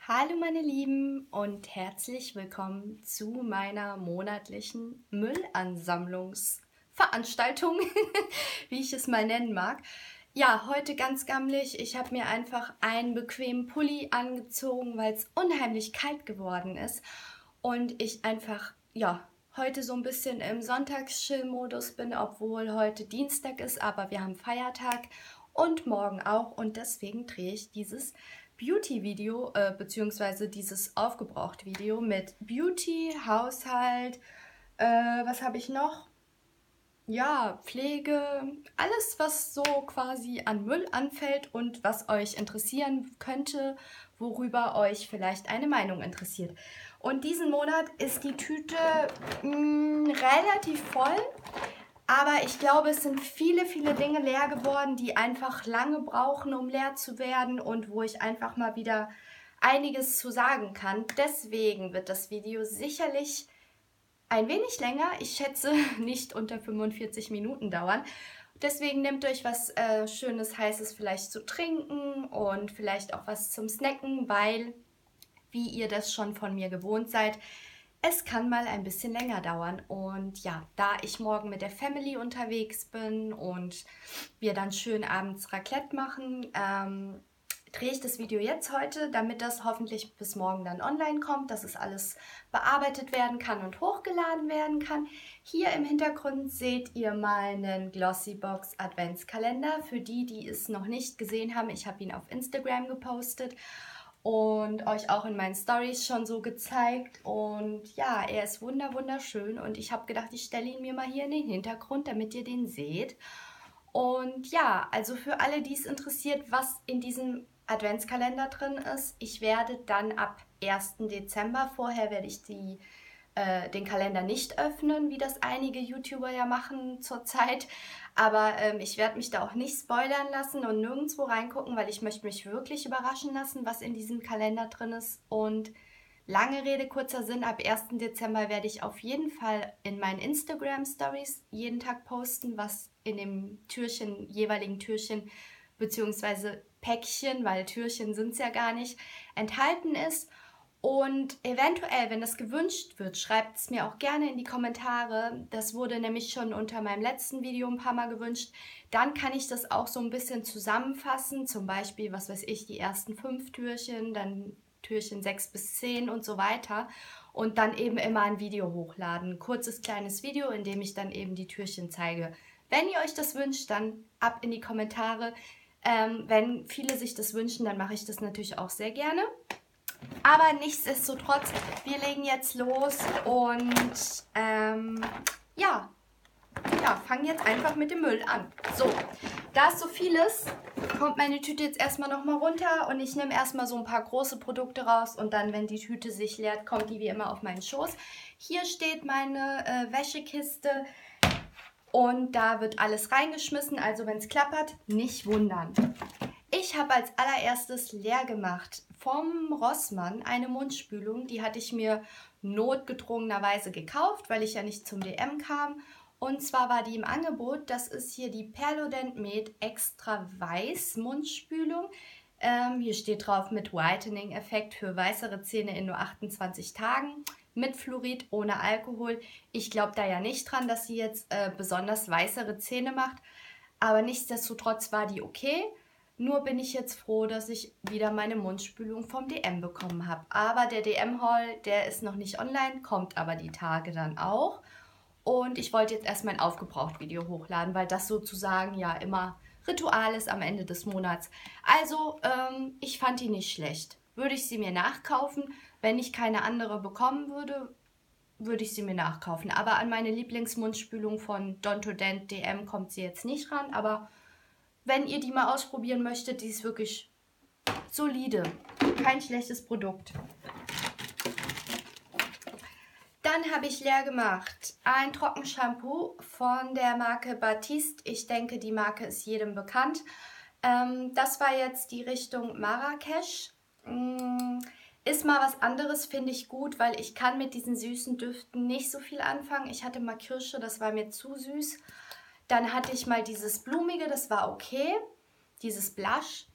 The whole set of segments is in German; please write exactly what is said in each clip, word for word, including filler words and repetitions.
Hallo meine Lieben und herzlich willkommen zu meiner monatlichen Müllansammlungsveranstaltung, wie ich es mal nennen mag. Ja, heute ganz gammelig. Ich habe mir einfach einen bequemen Pulli angezogen, weil es unheimlich kalt geworden ist und ich einfach, ja, heute so ein bisschen im Sonntagschill-Modus bin, obwohl heute Dienstag ist, aber wir haben Feiertag und morgen auch und deswegen drehe ich dieses Beauty-Video, äh, beziehungsweise dieses Aufgebraucht-Video mit Beauty, Haushalt, äh, was habe ich noch? Ja, Pflege, alles, was so quasi an Müll anfällt und was euch interessieren könnte, worüber euch vielleicht eine Meinung interessiert. Und diesen Monat ist die Tüte mh, relativ voll. Aber ich glaube, es sind viele, viele Dinge leer geworden, die einfach lange brauchen, um leer zu werden und wo ich einfach mal wieder einiges zu sagen kann. Deswegen wird das Video sicherlich ein wenig länger, ich schätze nicht unter fünfundvierzig Minuten dauern. Deswegen nehmt euch was äh, Schönes, Heißes vielleicht zu trinken und vielleicht auch was zum Snacken, weil, wie ihr das schon von mir gewohnt seid, es kann mal ein bisschen länger dauern und ja, da ich morgen mit der Family unterwegs bin und wir dann schön abends Raclette machen, ähm, drehe ich das Video jetzt heute, damit das hoffentlich bis morgen dann online kommt, dass es alles bearbeitet werden kann und hochgeladen werden kann. Hier im Hintergrund seht ihr meinen Glossybox Adventskalender. Für die, die es noch nicht gesehen haben, ich habe ihn auf Instagram gepostet und euch auch in meinen Stories schon so gezeigt. Und ja, er ist wunder wunderschön und ich habe gedacht, ich stelle ihn mir mal hier in den Hintergrund, damit ihr den seht. Und ja, also für alle, die es interessiert, was in diesem Adventskalender drin ist, ich werde dann ab ersten Dezember, vorher werde ich die äh, den Kalender nicht öffnen, wie das einige YouTuber ja machen zurzeit. Aber ähm, ich werde mich da auch nicht spoilern lassen und nirgendwo reingucken, weil ich möchte mich wirklich überraschen lassen, was in diesem Kalender drin ist. Und lange Rede, kurzer Sinn, ab ersten Dezember werde ich auf jeden Fall in meinen Instagram-Stories jeden Tag posten, was in dem Türchen, jeweiligen Türchen bzw. Päckchen, weil Türchen sind es ja gar nicht, enthalten ist. Und eventuell, wenn das gewünscht wird, schreibt es mir auch gerne in die Kommentare. Das wurde nämlich schon unter meinem letzten Video ein paar Mal gewünscht. Dann kann ich das auch so ein bisschen zusammenfassen. Zum Beispiel, was weiß ich, die ersten fünf Türchen, dann Türchen sechs bis zehn und so weiter. Und dann eben immer ein Video hochladen. Ein kurzes, kleines Video, in dem ich dann eben die Türchen zeige. Wenn ihr euch das wünscht, dann ab in die Kommentare. Ähm, wenn viele sich das wünschen, dann mache ich das natürlich auch sehr gerne. Aber nichtsdestotrotz, wir legen jetzt los und ähm, ja, ja, fangen jetzt einfach mit dem Müll an. So, da ist so vieles, kommt meine Tüte jetzt erstmal nochmal runter und ich nehme erstmal so ein paar große Produkte raus und dann, wenn die Tüte sich leert, kommt die wie immer auf meinen Schoß. Hier steht meine äh, Wäschekiste und da wird alles reingeschmissen, also wenn es klappert, nicht wundern. Ich habe als allererstes leer gemacht vom Rossmann eine Mundspülung. Die hatte ich mir notgedrungenerweise gekauft, weil ich ja nicht zum D M kam. Und zwar war die im Angebot. Das ist hier die Perlodent Med Extra Weiß Mundspülung. Ähm, hier steht drauf mit Whitening-Effekt für weißere Zähne in nur achtundzwanzig Tagen. Mit Fluorid, ohne Alkohol. Ich glaube da ja nicht dran, dass sie jetzt äh, besonders weißere Zähne macht. Aber nichtsdestotrotz war die okay. Nur bin ich jetzt froh, dass ich wieder meine Mundspülung vom D M bekommen habe. Aber der D M-Haul, der ist noch nicht online, kommt aber die Tage dann auch. Und ich wollte jetzt erst mein Aufgebraucht-Video hochladen, weil das sozusagen ja immer Ritual ist am Ende des Monats. Also, ähm, ich fand die nicht schlecht. Würde ich sie mir nachkaufen? Wenn ich keine andere bekommen würde, würde ich sie mir nachkaufen. Aber an meine Lieblingsmundspülung von Dontodent D M kommt sie jetzt nicht ran, aber wenn ihr die mal ausprobieren möchtet, die ist wirklich solide. Kein schlechtes Produkt. Dann habe ich leer gemacht ein Trockenshampoo von der Marke Batiste. Ich denke, die Marke ist jedem bekannt. Ähm, das war jetzt die Richtung Marrakesch. Mm, ist mal was anderes, finde ich gut, weil ich kann mit diesen süßen Düften nicht so viel anfangen. Ich hatte mal Kirsche, das war mir zu süß. Dann hatte ich mal dieses Blumige, das war okay, dieses Blush.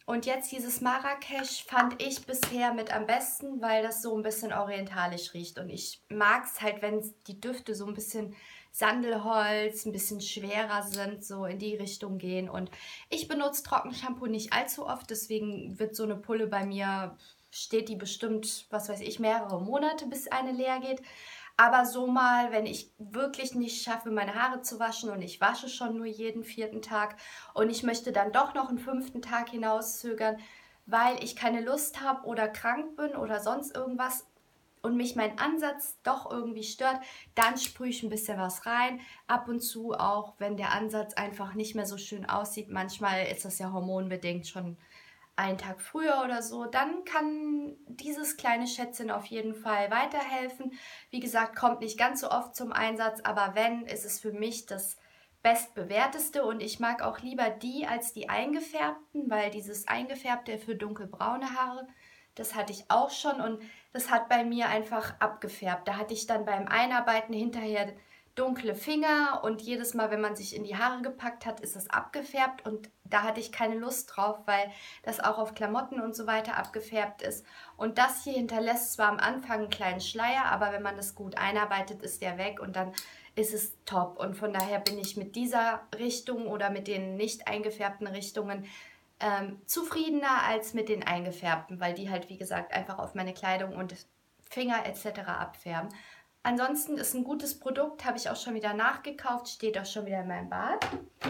Und jetzt dieses Marrakesch fand ich bisher mit am besten, weil das so ein bisschen orientalisch riecht. Und ich mag es halt, wenn die Düfte so ein bisschen Sandelholz, ein bisschen schwerer sind, so in die Richtung gehen. Und ich benutze Trockenshampoo nicht allzu oft, deswegen wird so eine Pulle bei mir, steht die bestimmt, was weiß ich, mehrere Monate, bis eine leer geht. Aber so mal, wenn ich wirklich nicht schaffe, meine Haare zu waschen und ich wasche schon nur jeden vierten Tag und ich möchte dann doch noch einen fünften Tag hinauszögern, weil ich keine Lust habe oder krank bin oder sonst irgendwas und mich mein Ansatz doch irgendwie stört, dann sprühe ich ein bisschen was rein. Ab und zu auch, wenn der Ansatz einfach nicht mehr so schön aussieht. Manchmal ist das ja hormonbedingt schon einen Tag früher oder so, dann kann dieses kleine Schätzchen auf jeden Fall weiterhelfen. Wie gesagt, kommt nicht ganz so oft zum Einsatz, aber wenn, ist es für mich das bestbewährteste und ich mag auch lieber die als die eingefärbten, weil dieses eingefärbte für dunkelbraune Haare, das hatte ich auch schon und das hat bei mir einfach abgefärbt. Da hatte ich dann beim Einarbeiten hinterher dunkle Finger und jedes Mal, wenn man sich in die Haare gepackt hat, ist es abgefärbt und da hatte ich keine Lust drauf, weil das auch auf Klamotten und so weiter abgefärbt ist. Und das hier hinterlässt zwar am Anfang einen kleinen Schleier, aber wenn man das gut einarbeitet, ist der weg und dann ist es top. Und von daher bin ich mit dieser Richtung oder mit den nicht eingefärbten Richtungen ähm, zufriedener als mit den eingefärbten, weil die halt, wie gesagt, einfach auf meine Kleidung und Finger et cetera abfärben. Ansonsten ist ein gutes Produkt, habe ich auch schon wieder nachgekauft, steht auch schon wieder in meinem Bad.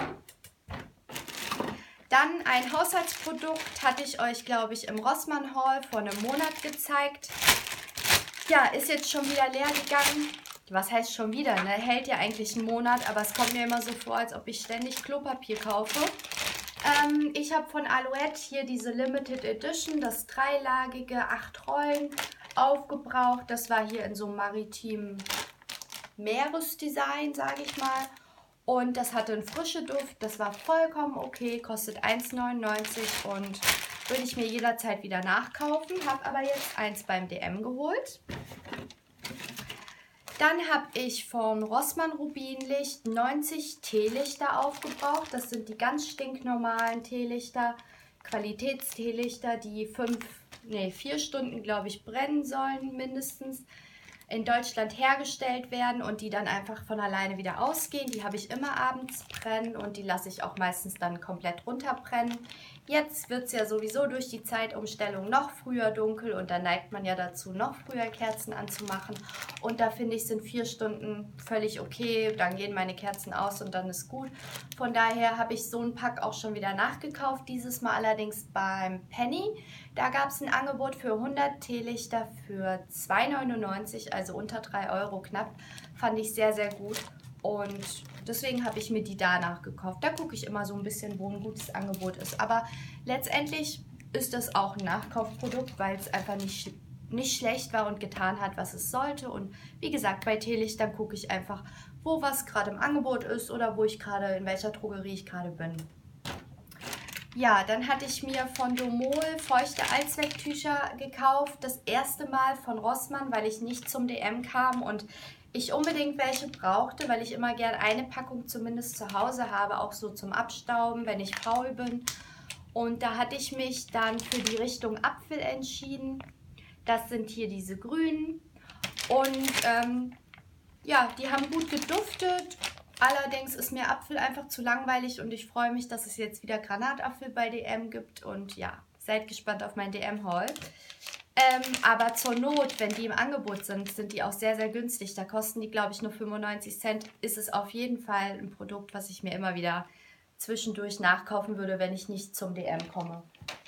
Dann ein Haushaltsprodukt hatte ich euch, glaube ich, im Rossmann Haul vor einem Monat gezeigt. Ja, ist jetzt schon wieder leer gegangen. Was heißt schon wieder, ne? Hält ja eigentlich einen Monat, aber es kommt mir immer so vor, als ob ich ständig Klopapier kaufe. Ähm, ich habe von Alouette hier diese Limited Edition, das dreilagige, acht Rollen, aufgebraucht. Das war hier in so einem maritimen Meeresdesign, sage ich mal. Und das hatte einen frischen Duft, das war vollkommen okay, kostet eins neunundneunzig und würde ich mir jederzeit wieder nachkaufen. Habe aber jetzt eins beim D M geholt. Dann habe ich von Rossmann Rubinlicht neunzig Teelichter aufgebraucht. Das sind die ganz stinknormalen Teelichter, Qualitätsteelichter, die fünf, nee, vier Stunden, glaube ich, brennen sollen mindestens. In Deutschland hergestellt werden und die dann einfach von alleine wieder ausgehen. Die habe ich immer abends brennen und die lasse ich auch meistens dann komplett runterbrennen. Jetzt wird es ja sowieso durch die Zeitumstellung noch früher dunkel und da neigt man ja dazu, noch früher Kerzen anzumachen. Und da finde ich, sind vier Stunden völlig okay. Dann gehen meine Kerzen aus und dann ist gut. Von daher habe ich so einen Pack auch schon wieder nachgekauft. Dieses Mal allerdings beim Penny. Da gab es ein Angebot für hundert Teelichter für zwei neunundneunzig, also unter drei Euro knapp. Fand ich sehr, sehr gut. Und deswegen habe ich mir die danach gekauft. Da gucke ich immer so ein bisschen, wo ein gutes Angebot ist. Aber letztendlich ist das auch ein Nachkaufprodukt, weil es einfach nicht, nicht schlecht war und getan hat, was es sollte. Und wie gesagt, bei Teelichtern gucke ich einfach, wo was gerade im Angebot ist oder wo ich gerade, in welcher Drogerie ich gerade bin. Ja, dann hatte ich mir von Domol feuchte Allzwecktücher gekauft. Das erste Mal von Rossmann, weil ich nicht zum D M kam und ich unbedingt welche brauchte, weil ich immer gern eine Packung zumindest zu Hause habe, auch so zum Abstauben, wenn ich faul bin. Und da hatte ich mich dann für die Richtung Apfel entschieden. Das sind hier diese grünen. Und ähm, ja, die haben gut geduftet. Allerdings ist mir Apfel einfach zu langweilig und ich freue mich, dass es jetzt wieder Granatapfel bei D M gibt. Und ja, seid gespannt auf mein D M-Haul. Ähm, aber zur Not, wenn die im Angebot sind, sind die auch sehr, sehr günstig. Da kosten die, glaube ich, nur fünfundneunzig Cent. Ist es auf jeden Fall ein Produkt, was ich mir immer wieder zwischendurch nachkaufen würde, wenn ich nicht zum D M komme.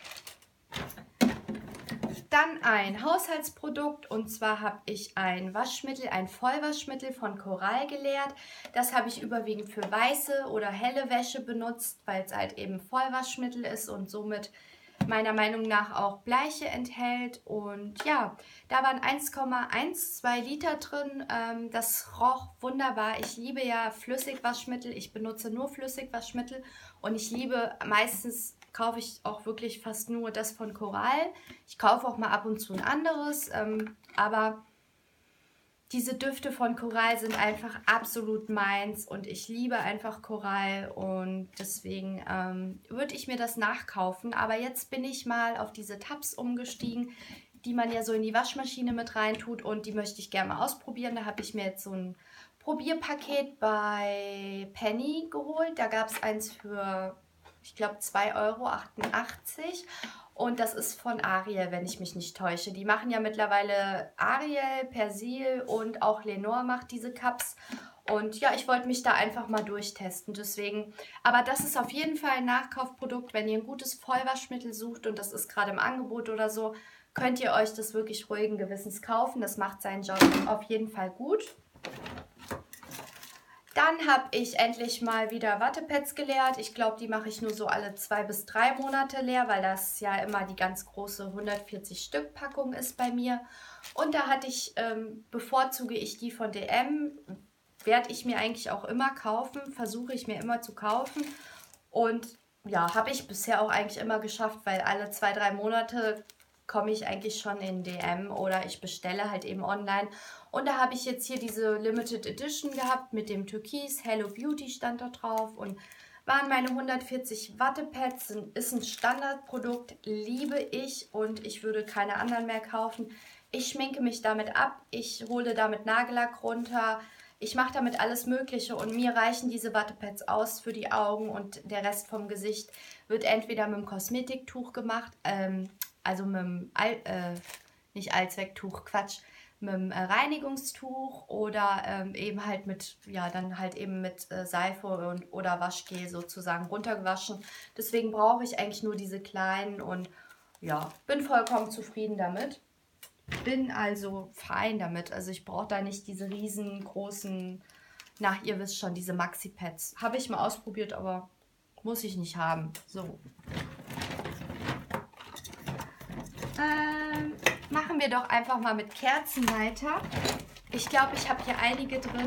Dann ein Haushaltsprodukt und zwar habe ich ein Waschmittel, ein Vollwaschmittel von Coral geleert. Das habe ich überwiegend für weiße oder helle Wäsche benutzt, weil es halt eben Vollwaschmittel ist und somit meiner Meinung nach auch Bleiche enthält. Und ja, da waren eins Komma zwölf Liter drin. Ähm, das roch wunderbar. Ich liebe ja Flüssigwaschmittel. Ich benutze nur Flüssigwaschmittel und ich liebe meistens, kaufe ich auch wirklich fast nur das von Coral. Ich kaufe auch mal ab und zu ein anderes, ähm, aber diese Düfte von Coral sind einfach absolut meins und ich liebe einfach Coral und deswegen ähm, würde ich mir das nachkaufen. Aber jetzt bin ich mal auf diese Tabs umgestiegen, die man ja so in die Waschmaschine mit rein tut und die möchte ich gerne mal ausprobieren. Da habe ich mir jetzt so ein Probierpaket bei Penny geholt. Da gab es eins für, ich glaube, zwei Euro achtundachtzig. Und das ist von Ariel, wenn ich mich nicht täusche. Die machen ja mittlerweile Ariel, Persil und auch Lenore macht diese Cups. Und ja, ich wollte mich da einfach mal durchtesten. Deswegen, aber das ist auf jeden Fall ein Nachkaufprodukt. Wenn ihr ein gutes Vollwaschmittel sucht und das ist gerade im Angebot oder so, könnt ihr euch das wirklich ruhigen Gewissens kaufen. Das macht seinen Job auf jeden Fall gut. Dann habe ich endlich mal wieder Wattepads geleert. Ich glaube, die mache ich nur so alle zwei bis drei Monate leer, weil das ja immer die ganz große hundertvierzig Stück Packung ist bei mir. Und da hatte ich, ähm, bevorzuge ich die von D M, werde ich mir eigentlich auch immer kaufen, versuche ich mir immer zu kaufen. Und ja, habe ich bisher auch eigentlich immer geschafft, weil alle zwei, drei Monate komme ich eigentlich schon in D M oder ich bestelle halt eben online. Und da habe ich jetzt hier diese Limited Edition gehabt mit dem Türkis. Hello Beauty stand da drauf und waren meine hundertvierzig Wattepads. Ist ein Standardprodukt, liebe ich und ich würde keine anderen mehr kaufen. Ich schminke mich damit ab, ich hole damit Nagellack runter, ich mache damit alles Mögliche und mir reichen diese Wattepads aus für die Augen und der Rest vom Gesicht wird entweder mit dem Kosmetiktuch gemacht, ähm, also mit dem, All, äh, nicht Allzwecktuch, Quatsch, mit dem äh, Reinigungstuch oder ähm, eben halt mit, ja, dann halt eben mit äh, Seife und, oder Waschgel sozusagen runtergewaschen. Deswegen brauche ich eigentlich nur diese kleinen und ja, bin vollkommen zufrieden damit. Bin also fein damit. Also ich brauche da nicht diese riesengroßen, na, ihr wisst schon, diese Maxi-Pads. Habe ich mal ausprobiert, aber muss ich nicht haben. So. Ähm, machen wir doch einfach mal mit Kerzen weiter. Ich glaube, ich habe hier einige drin.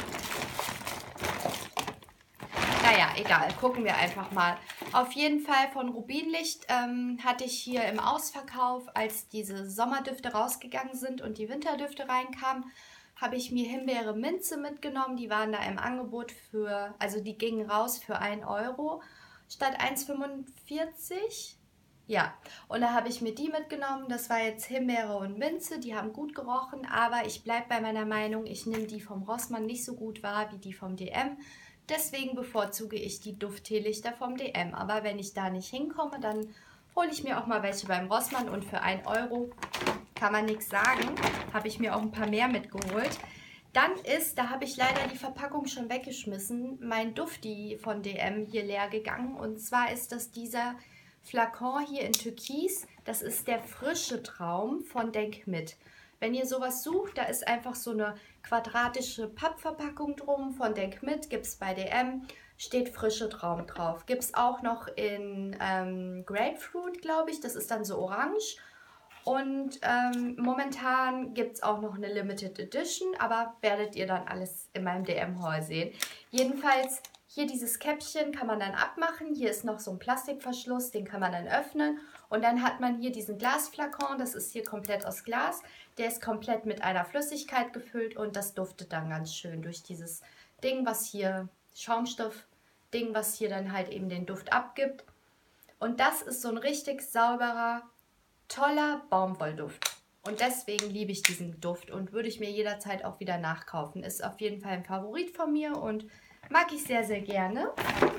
Naja, egal. Gucken wir einfach mal. Auf jeden Fall von Rubinlicht ähm, hatte ich hier im Ausverkauf, als diese Sommerdüfte rausgegangen sind und die Winterdüfte reinkamen, habe ich mir Himbeere Minze mitgenommen. Die waren da im Angebot für, also die gingen raus für ein Euro statt eins fünfundvierzig. Ja, und da habe ich mir die mitgenommen. Das war jetzt Himbeere und Minze. Die haben gut gerochen, aber ich bleibe bei meiner Meinung, ich nehme die vom Rossmann nicht so gut wahr wie die vom D M. Deswegen bevorzuge ich die Duftteelichter vom D M. Aber wenn ich da nicht hinkomme, dann hole ich mir auch mal welche beim Rossmann. Und für ein Euro kann man nichts sagen. Habe ich mir auch ein paar mehr mitgeholt. Dann ist, da habe ich leider die Verpackung schon weggeschmissen, mein Dufti von D M hier leer gegangen. Und zwar ist das dieser Flakon hier in Türkis. Das ist der frische Traum von Denk mit. Wenn ihr sowas sucht, da ist einfach so eine quadratische Pappverpackung drum von Denk mit, gibt es bei D M, steht frische Traum drauf. Gibt es auch noch in ähm, Grapefruit, glaube ich, das ist dann so orange. Und ähm, momentan gibt es auch noch eine Limited Edition, aber werdet ihr dann alles in meinem D M-Haul sehen. Jedenfalls hier dieses Käppchen kann man dann abmachen. Hier ist noch so ein Plastikverschluss, den kann man dann öffnen. Und dann hat man hier diesen Glasflakon, das ist hier komplett aus Glas. Der ist komplett mit einer Flüssigkeit gefüllt und das duftet dann ganz schön durch dieses Ding, was hier, Schaumstoff-Ding, was hier dann halt eben den Duft abgibt. Und das ist so ein richtig sauberer, toller Baumwollduft. Und deswegen liebe ich diesen Duft und würde ich mir jederzeit auch wieder nachkaufen. Ist auf jeden Fall ein Favorit von mir und mag ich sehr, sehr gerne.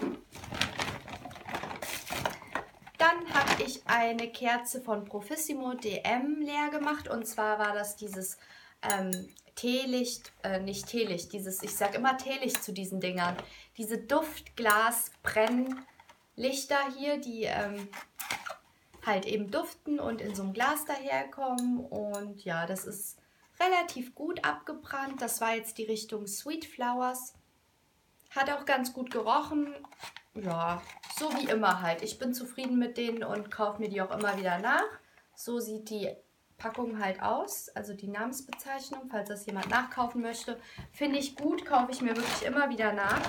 Dann habe ich eine Kerze von Profissimo D M leer gemacht. Und zwar war das dieses ähm, Teelicht, äh, nicht Teelicht, dieses, ich sage immer Teelicht zu diesen Dingern. Diese Duftglas-Brennlichter hier, die ähm, halt eben duften und in so einem Glas daherkommen. Und ja, das ist relativ gut abgebrannt. Das war jetzt die Richtung Sweet Flowers. Hat auch ganz gut gerochen. Ja, so wie immer halt. Ich bin zufrieden mit denen und kaufe mir die auch immer wieder nach. So sieht die Packung halt aus, also die Namensbezeichnung, falls das jemand nachkaufen möchte. Finde ich gut, kaufe ich mir wirklich immer wieder nach.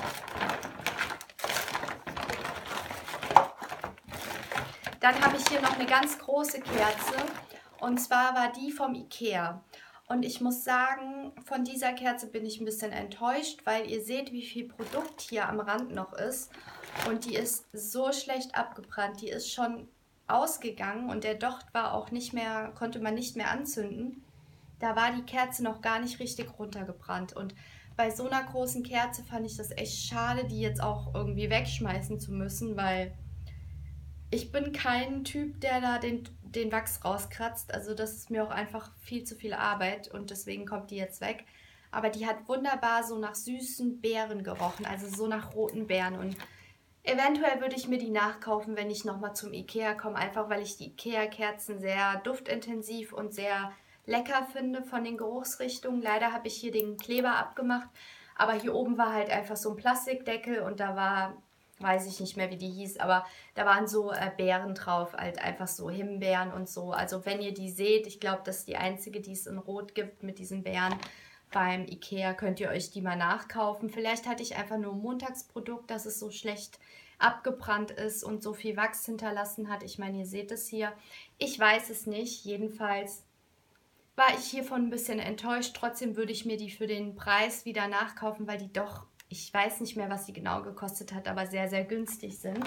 Dann habe ich hier noch eine ganz große Kerze und zwar war die vom Ikea. Und ich muss sagen, von dieser Kerze bin ich ein bisschen enttäuscht, weil ihr seht, wie viel Produkt hier am Rand noch ist. Und die ist so schlecht abgebrannt. Die ist schon ausgegangen und der Docht war auch nicht mehr, konnte man nicht mehr anzünden. Da war die Kerze noch gar nicht richtig runtergebrannt. Und bei so einer großen Kerze fand ich das echt schade, die jetzt auch irgendwie wegschmeißen zu müssen, weil ich bin kein Typ, der da den, den Wachs rauskratzt. Also das ist mir auch einfach viel zu viel Arbeit und deswegen kommt die jetzt weg. Aber die hat wunderbar so nach süßen Beeren gerochen, also so nach roten Beeren. Und eventuell würde ich mir die nachkaufen, wenn ich nochmal zum Ikea komme, einfach weil ich die Ikea-Kerzen sehr duftintensiv und sehr lecker finde von den Geruchsrichtungen. Leider habe ich hier den Kleber abgemacht, aber hier oben war halt einfach so ein Plastikdeckel und da war, weiß ich nicht mehr, wie die hieß, aber da waren so äh, Beeren drauf, halt einfach so Himbeeren und so. Also wenn ihr die seht, ich glaube, das ist die einzige, die es in Rot gibt mit diesen Beeren. Beim Ikea könnt ihr euch die mal nachkaufen. Vielleicht hatte ich einfach nur ein Montagsprodukt, dass es so schlecht abgebrannt ist und so viel Wachs hinterlassen hat. Ich meine, ihr seht es hier. Ich weiß es nicht. Jedenfalls war ich hiervon ein bisschen enttäuscht. Trotzdem würde ich mir die für den Preis wieder nachkaufen, weil die doch, ich weiß nicht mehr, was die genau gekostet hat, aber sehr, sehr günstig sind.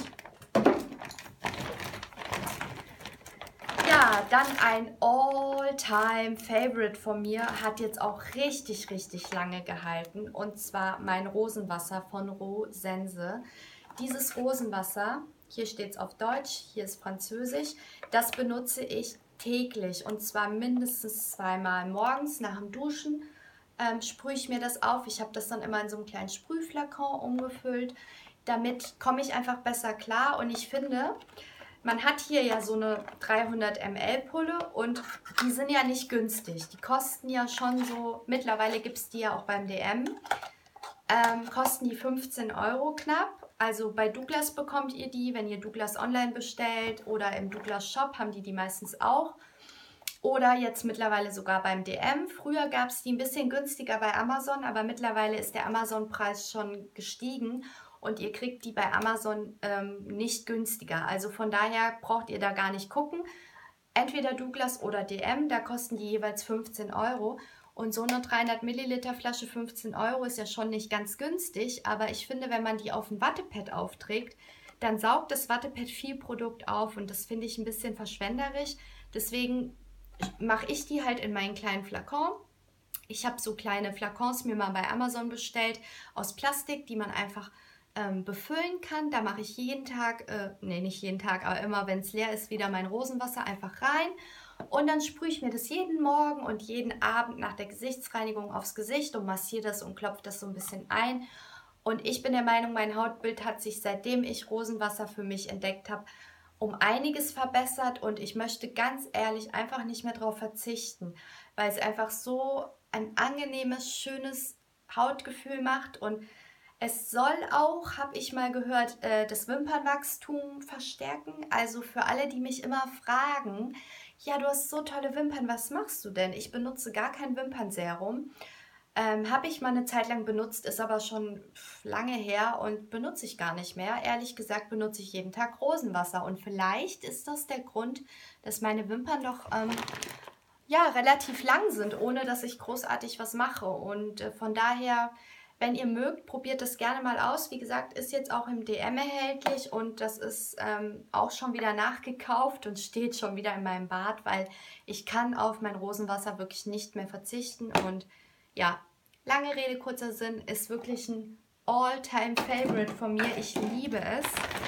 Ja, dann ein All-Time-Favorite von mir, hat jetzt auch richtig, richtig lange gehalten. Und zwar mein Rosenwasser von Rosense. Dieses Rosenwasser, hier steht es auf Deutsch, hier ist Französisch, das benutze ich täglich und zwar mindestens zweimal morgens nach dem Duschen. Ähm, sprühe ich mir das auf. Ich habe das dann immer in so einem kleinen Sprühflakon umgefüllt. Damit komme ich einfach besser klar und ich finde, man hat hier ja so eine dreihundert Milliliter Pulle und die sind ja nicht günstig. Die kosten ja schon so, mittlerweile gibt es die ja auch beim D M, ähm, kosten die fünfzehn Euro knapp. Also bei Douglas bekommt ihr die, wenn ihr Douglas online bestellt oder im Douglas Shop haben die die meistens auch. Oder jetzt mittlerweile sogar beim D M. Früher gab es die ein bisschen günstiger bei Amazon, aber mittlerweile ist der Amazon-Preis schon gestiegen und ihr kriegt die bei Amazon ähm, nicht günstiger. Also von daher braucht ihr da gar nicht gucken. Entweder Douglas oder D M, da kosten die jeweils fünfzehn Euro. Und so eine dreihundert Milliliter Flasche fünfzehn Euro ist ja schon nicht ganz günstig, aber ich finde, wenn man die auf ein Wattepad aufträgt, dann saugt das Wattepad viel Produkt auf und das finde ich ein bisschen verschwenderisch. Deswegen mache ich die halt in meinen kleinen Flakon. Ich habe so kleine Flakons mir mal bei Amazon bestellt aus Plastik, die man einfach ähm, befüllen kann. Da mache ich jeden Tag, äh, nee, nicht jeden Tag, aber immer, wenn es leer ist, wieder mein Rosenwasser einfach rein. Und dann sprühe ich mir das jeden Morgen und jeden Abend nach der Gesichtsreinigung aufs Gesicht und massiere das und klopfe das so ein bisschen ein. Und ich bin der Meinung, mein Hautbild hat sich, seitdem ich Rosenwasser für mich entdeckt habe, um einiges verbessert und ich möchte ganz ehrlich einfach nicht mehr darauf verzichten, weil es einfach so ein angenehmes, schönes Hautgefühl macht und es soll auch, habe ich mal gehört, das Wimpernwachstum verstärken. Also für alle, die mich immer fragen, ja, du hast so tolle Wimpern, was machst du denn? Ich benutze gar kein Wimpernserum. Ähm, habe ich mal eine Zeit lang benutzt, ist aber schon lange her und benutze ich gar nicht mehr. Ehrlich gesagt benutze ich jeden Tag Rosenwasser und vielleicht ist das der Grund, dass meine Wimpern doch ähm, ja, relativ lang sind, ohne dass ich großartig was mache. Und äh, von daher, wenn ihr mögt, probiert das gerne mal aus. Wie gesagt, ist jetzt auch im D M erhältlich und das ist ähm, auch schon wieder nachgekauft und steht schon wieder in meinem Bad, weil ich kann auf mein Rosenwasser wirklich nicht mehr verzichten und ja, lange Rede, kurzer Sinn, ist wirklich ein All-Time-Favorite von mir. Ich liebe es.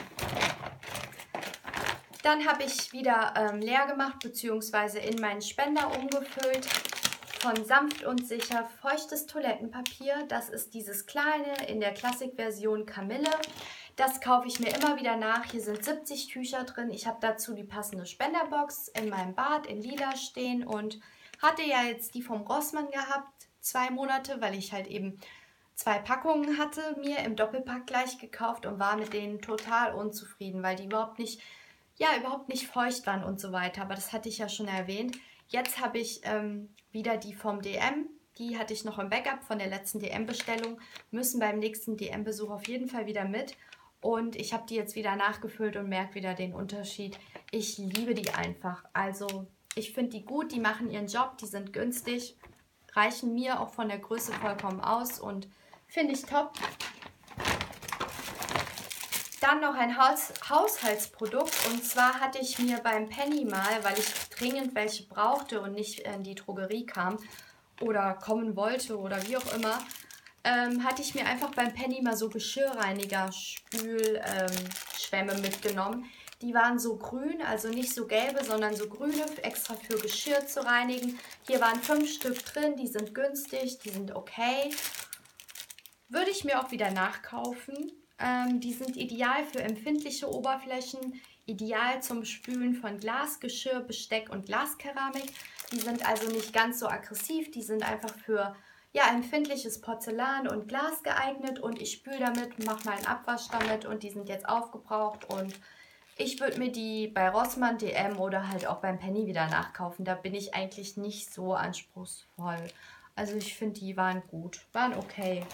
Dann habe ich wieder ähm, leer gemacht bzw. in meinen Spender umgefüllt von Sanft und Sicher feuchtes Toilettenpapier. Das ist dieses kleine in der Klassikversion Kamille. Das kaufe ich mir immer wieder nach. Hier sind siebzig Tücher drin. Ich habe dazu die passende Spenderbox in meinem Bad in Lila stehen und hatte ja jetzt die vom Rossmann gehabt, zwei Monate, weil ich halt eben zwei Packungen hatte, mir im Doppelpack gleich gekauft und war mit denen total unzufrieden, weil die überhaupt nicht, ja, überhaupt nicht feucht waren und so weiter. Aber das hatte ich ja schon erwähnt. Jetzt habe ich ähm, wieder die vom D M. Die hatte ich noch im Backup von der letzten D M-Bestellung. Müssen beim nächsten D M-Besuch auf jeden Fall wieder mit. Und ich habe die jetzt wieder nachgefüllt und merke wieder den Unterschied. Ich liebe die einfach. Also ich finde die gut, die machen ihren Job, die sind günstig. reichen mir auch von der Größe vollkommen aus und finde ich top. Dann noch ein Haus Haushaltsprodukt, und zwar hatte ich mir beim Penny mal, weil ich dringend welche brauchte und nicht in die Drogerie kam oder kommen wollte oder wie auch immer, ähm, hatte ich mir einfach beim Penny mal so Geschirrreiniger, Spülschwämme ähm, mitgenommen. Die waren so grün, also nicht so gelbe, sondern so grüne, extra für Geschirr zu reinigen. Hier waren fünf Stück drin, die sind günstig, die sind okay. Würde ich mir auch wieder nachkaufen. Ähm, die sind ideal für empfindliche Oberflächen, ideal zum Spülen von Glasgeschirr, Besteck und Glaskeramik. Die sind also nicht ganz so aggressiv, die sind einfach für ja, empfindliches Porzellan und Glas geeignet und ich spüle damit, mache meinen Abwasch damit und die sind jetzt aufgebraucht und ich würde mir die bei Rossmann, D M oder halt auch beim Penny wieder nachkaufen. Da bin ich eigentlich nicht so anspruchsvoll. Also ich finde, die waren gut, waren okay.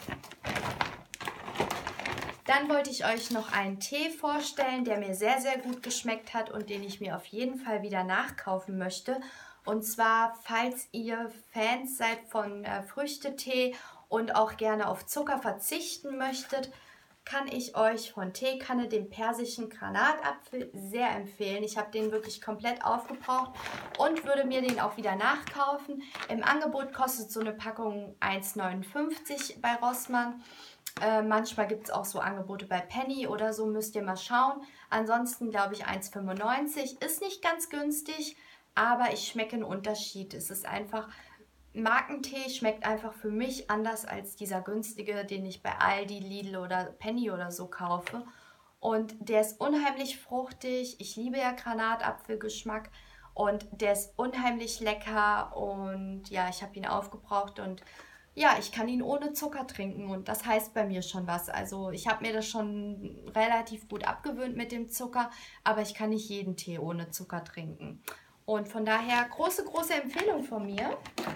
Dann wollte ich euch noch einen Tee vorstellen, der mir sehr, sehr gut geschmeckt hat und den ich mir auf jeden Fall wieder nachkaufen möchte. Und zwar, falls ihr Fans seid von äh, Früchtetee und auch gerne auf Zucker verzichten möchtet, kann ich euch von Teekanne den persischen Granatapfel sehr empfehlen. Ich habe den wirklich komplett aufgebraucht und würde mir den auch wieder nachkaufen. Im Angebot kostet so eine Packung eins neunundfünfzig bei Rossmann. Äh, manchmal gibt es auch so Angebote bei Penny oder so, müsst ihr mal schauen. Ansonsten glaube ich eins fünfundneunzig, ist nicht ganz günstig, aber ich schmecke einen Unterschied. Es ist einfach, Markentee schmeckt einfach für mich anders als dieser günstige, den ich bei Aldi, Lidl oder Penny oder so kaufe. Und der ist unheimlich fruchtig. Ich liebe ja Granatapfelgeschmack und der ist unheimlich lecker und ja, ich habe ihn aufgebraucht und ja, ich kann ihn ohne Zucker trinken und das heißt bei mir schon was. Also ich habe mir das schon relativ gut abgewöhnt mit dem Zucker, aber ich kann nicht jeden Tee ohne Zucker trinken. Und von daher große, große Empfehlung von mir.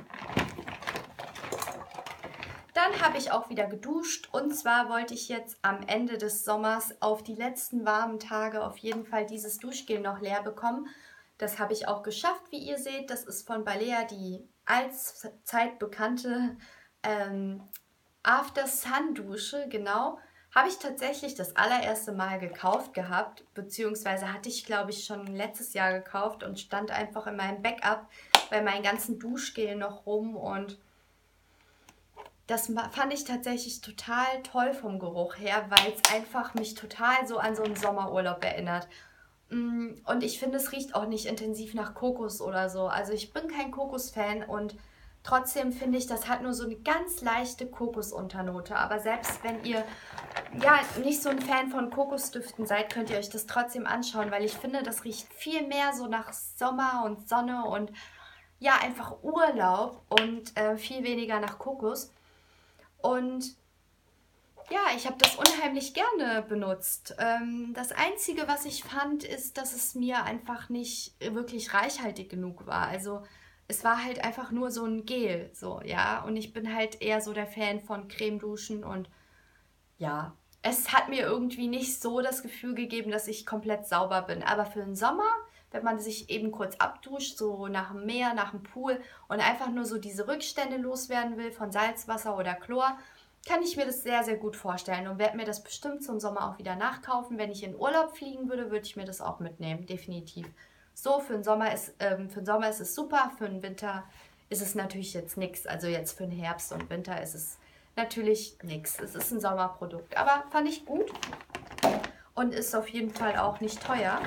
Dann habe ich auch wieder geduscht und zwar wollte ich jetzt am Ende des Sommers auf die letzten warmen Tage auf jeden Fall dieses Duschgel noch leer bekommen. Das habe ich auch geschafft, wie ihr seht. Das ist von Balea die allzeit bekannte ähm, After Sun Dusche, genau. Habe ich tatsächlich das allererste Mal gekauft gehabt, beziehungsweise hatte ich, glaube ich, schon letztes Jahr gekauft und stand einfach in meinem Backup bei meinen ganzen Duschgel noch rum und das fand ich tatsächlich total toll vom Geruch her, weil es einfach mich total so an so einen Sommerurlaub erinnert. Und ich finde, es riecht auch nicht intensiv nach Kokos oder so. Also ich bin kein Kokos-Fan und trotzdem finde ich, das hat nur so eine ganz leichte Kokosunternote. Aber selbst wenn ihr ja nicht so ein Fan von Kokosdüften seid, könnt ihr euch das trotzdem anschauen, weil ich finde, das riecht viel mehr so nach Sommer und Sonne und ja, einfach Urlaub und äh, viel weniger nach Kokos. Und ja, ich habe das unheimlich gerne benutzt. Ähm, das Einzige, was ich fand, ist, dass es mir einfach nicht wirklich reichhaltig genug war. Also es war halt einfach nur so ein Gel, so, ja. Und ich bin halt eher so der Fan von Cremeduschen und ja, es hat mir irgendwie nicht so das Gefühl gegeben, dass ich komplett sauber bin. Aber für den Sommer, wenn man sich eben kurz abduscht, so nach dem Meer, nach dem Pool und einfach nur so diese Rückstände loswerden will von Salzwasser oder Chlor, kann ich mir das sehr, sehr gut vorstellen und werde mir das bestimmt zum Sommer auch wieder nachkaufen. Wenn ich in Urlaub fliegen würde, würde ich mir das auch mitnehmen, definitiv. So, für den Sommer ist, ähm, für den Sommer ist es super, für den Winter ist es natürlich jetzt nichts. Also jetzt für den Herbst und Winter ist es natürlich nichts. Es ist ein Sommerprodukt, aber fand ich gut und ist auf jeden Fall auch nicht teuer.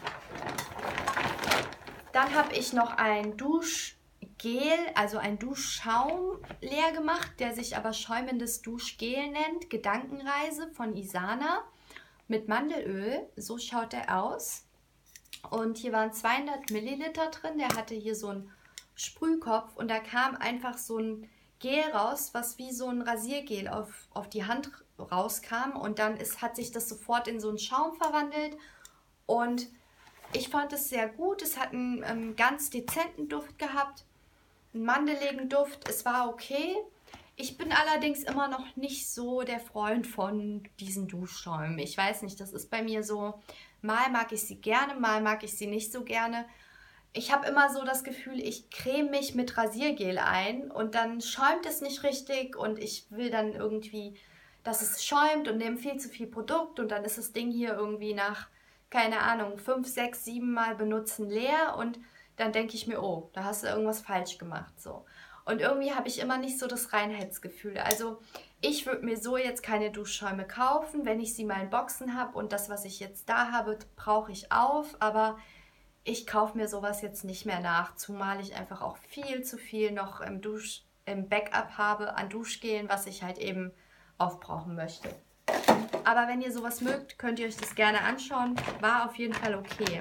Dann habe ich noch ein Duschgel, also ein Duschschaum leer gemacht, der sich aber schäumendes Duschgel nennt. Gedankenreise von Isana mit Mandelöl. So schaut der aus. Und hier waren zweihundert Milliliter drin. Der hatte hier so einen Sprühkopf und da kam einfach so ein Gel raus, was wie so ein Rasiergel auf, auf die Hand rauskam. Und dann ist, hat sich das sofort in so einen Schaum verwandelt. Und ich fand es sehr gut. Es hat einen ähm, ganz dezenten Duft gehabt, einen mandeligen Duft. Es war okay. Ich bin allerdings immer noch nicht so der Freund von diesen Duschschäumen. Ich weiß nicht, das ist bei mir so, mal mag ich sie gerne, mal mag ich sie nicht so gerne. ich habe immer so das Gefühl, ich creme mich mit Rasiergel ein und dann schäumt es nicht richtig und ich will dann irgendwie, dass es schäumt und nehme viel zu viel Produkt und dann ist das Ding hier irgendwie nach, keine Ahnung, fünf, sechs, sieben Mal benutzen leer und dann denke ich mir, oh, da hast du irgendwas falsch gemacht, so. Und irgendwie habe ich immer nicht so das Reinheitsgefühl. Also ich würde mir so jetzt keine Duschschäume kaufen, wenn ich sie mal in Boxen habe und das, was ich jetzt da habe, brauche ich auf, aber ich kaufe mir sowas jetzt nicht mehr nach, zumal ich einfach auch viel zu viel noch im Dusch, im Backup habe an Duschgelen, was ich halt eben aufbrauchen möchte. Aber wenn ihr sowas mögt, könnt ihr euch das gerne anschauen. War auf jeden Fall okay.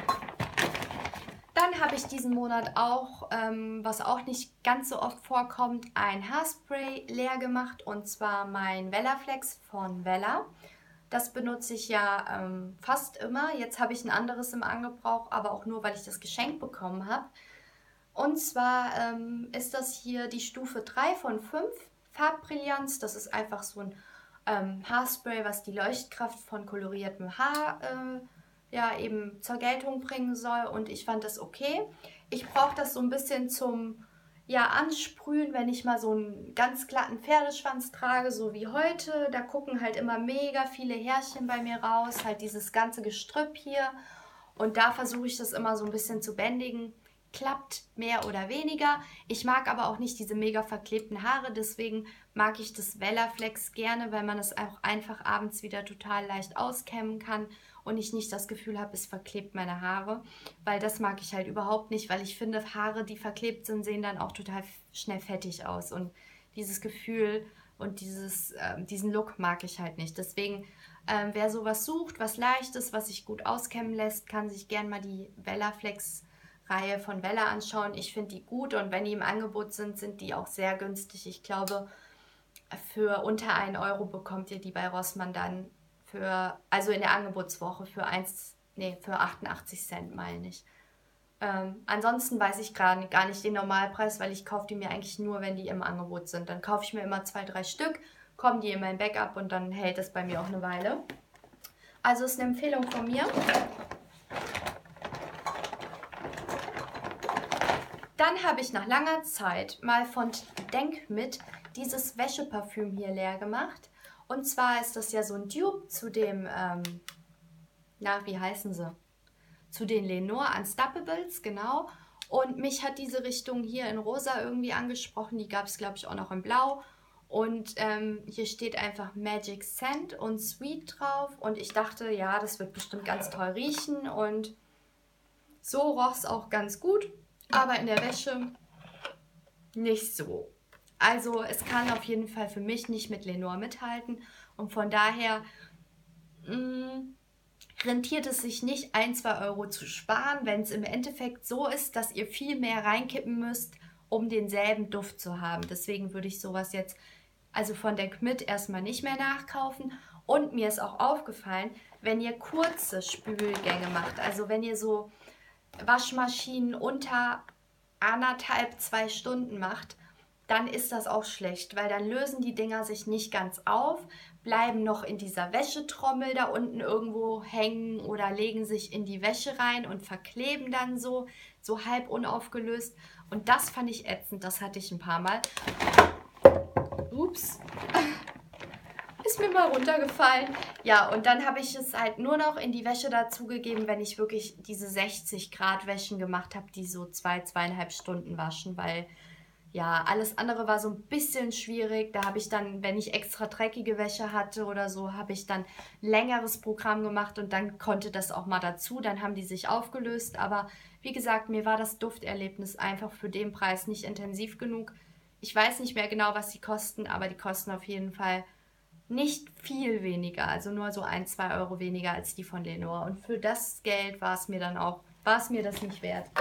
Dann habe ich diesen Monat auch, ähm, was auch nicht ganz so oft vorkommt, ein Haarspray leer gemacht. Und zwar mein Wellaflex von Wella. Das benutze ich ja ähm, fast immer. Jetzt habe ich ein anderes im Angebrauch, aber auch nur, weil ich das geschenkt bekommen habe. Und zwar ähm, ist das hier die Stufe drei von fünf Farbbrillanz. Das ist einfach so ein ähm, Haarspray, was die Leuchtkraft von koloriertem Haar äh, ja, eben zur Geltung bringen soll. Und ich fand das okay. Ich brauche das so ein bisschen zum ja, ansprühen, wenn ich mal so einen ganz glatten Pferdeschwanz trage, so wie heute. Da gucken halt immer mega viele Härchen bei mir raus, halt dieses ganze Gestrüpp hier. Und da versuche ich das immer so ein bisschen zu bändigen. Klappt mehr oder weniger. Ich mag aber auch nicht diese mega verklebten Haare, deswegen mag ich das Wellaflex gerne, weil man es auch einfach abends wieder total leicht auskämmen kann und ich nicht das Gefühl habe, es verklebt meine Haare, weil das mag ich halt überhaupt nicht, weil ich finde, Haare, die verklebt sind, sehen dann auch total schnell fettig aus und dieses Gefühl und dieses, äh, diesen Look mag ich halt nicht. Deswegen, ähm, wer sowas sucht, was Leichtes, was sich gut auskämmen lässt, kann sich gerne mal die Wellaflex Reihe von Wella anschauen. Ich finde die gut und wenn die im Angebot sind, sind die auch sehr günstig. Ich glaube, für unter einen Euro bekommt ihr die bei Rossmann dann für, also in der Angebotswoche für eins, nee, für achtundachtzig Cent, meine ich. Ähm, ansonsten weiß ich gar nicht, gar nicht den Normalpreis, weil ich kaufe die mir eigentlich nur, wenn die im Angebot sind. Dann kaufe ich mir immer zwei, drei Stück, kommen die in mein Backup und dann hält es bei mir auch eine Weile. Also ist eine Empfehlung von mir. Dann habe ich nach langer Zeit mal von Denkmit dieses Wäscheparfüm hier leer gemacht. Und zwar ist das ja so ein Dupe zu dem, ähm, na, wie heißen sie? Zu den Lenor Unstoppables, genau. Und mich hat diese Richtung hier in rosa irgendwie angesprochen. Die gab es, glaube ich, auch noch in blau. Und ähm, hier steht einfach Magic Scent und Sweet drauf. Und ich dachte, ja, das wird bestimmt ganz toll riechen. Und so roch es auch ganz gut. Aber in der Wäsche nicht so. Also es kann auf jeden Fall für mich nicht mit Lenor mithalten. Und von daher mh, rentiert es sich nicht, ein, zwei Euro zu sparen, wenn es im Endeffekt so ist, dass ihr viel mehr reinkippen müsst, um denselben Duft zu haben. Deswegen würde ich sowas jetzt also von Denkmit erstmal nicht mehr nachkaufen. Und mir ist auch aufgefallen, wenn ihr kurze Spülgänge macht, also wenn ihr so Waschmaschinen unter anderthalb, zwei Stunden macht, dann ist das auch schlecht, weil dann lösen die Dinger sich nicht ganz auf, bleiben noch in dieser Wäschetrommel da unten irgendwo hängen oder legen sich in die Wäsche rein und verkleben dann so, so halb unaufgelöst. Und das fand ich ätzend, das hatte ich ein paar Mal. Ups. Ist mir mal runtergefallen. Ja, und dann habe ich es halt nur noch in die Wäsche dazugegeben, wenn ich wirklich diese sechzig Grad Wäschen gemacht habe, die so zwei, zweieinhalb Stunden waschen, weil ja, alles andere war so ein bisschen schwierig. Da habe ich dann, wenn ich extra dreckige Wäsche hatte oder so, habe ich dann ein längeres Programm gemacht und dann konnte das auch mal dazu. Dann haben die sich aufgelöst. Aber wie gesagt, mir war das Dufterlebnis einfach für den Preis nicht intensiv genug. Ich weiß nicht mehr genau, was die kosten, aber die kosten auf jeden Fall nicht viel weniger. Also nur so ein, zwei Euro weniger als die von Lenor. Und für das Geld war es mir dann auch, war es mir das nicht wert.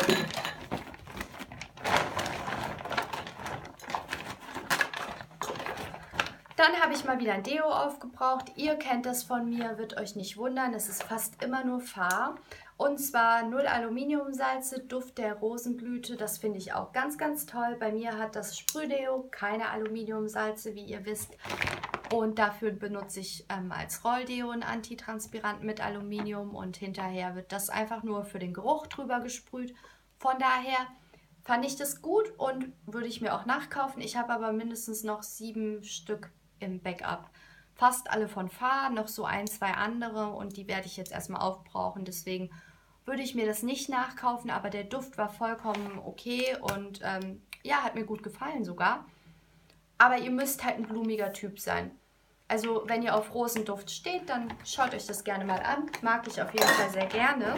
Dann habe ich mal wieder ein Deo aufgebraucht. Ihr kennt das von mir, wird euch nicht wundern. Es ist fast immer nur Fahr. Und zwar null Aluminiumsalze, Duft der Rosenblüte. Das finde ich auch ganz, ganz toll. Bei mir hat das Sprühdeo keine Aluminiumsalze, wie ihr wisst. Und dafür benutze ich ähm, als Rolldeo ein Antitranspirant mit Aluminium. Und hinterher wird das einfach nur für den Geruch drüber gesprüht. Von daher fand ich das gut und würde ich mir auch nachkaufen. Ich habe aber mindestens noch sieben Stück im Backup. Fast alle von Fahr, noch so ein, zwei andere und die werde ich jetzt erstmal aufbrauchen. Deswegen würde ich mir das nicht nachkaufen, aber der Duft war vollkommen okay und ähm, ja, hat mir gut gefallen sogar. Aber ihr müsst halt ein blumiger Typ sein. Also wenn ihr auf Rosenduft steht, dann schaut euch das gerne mal an. Mag ich auf jeden Fall sehr gerne.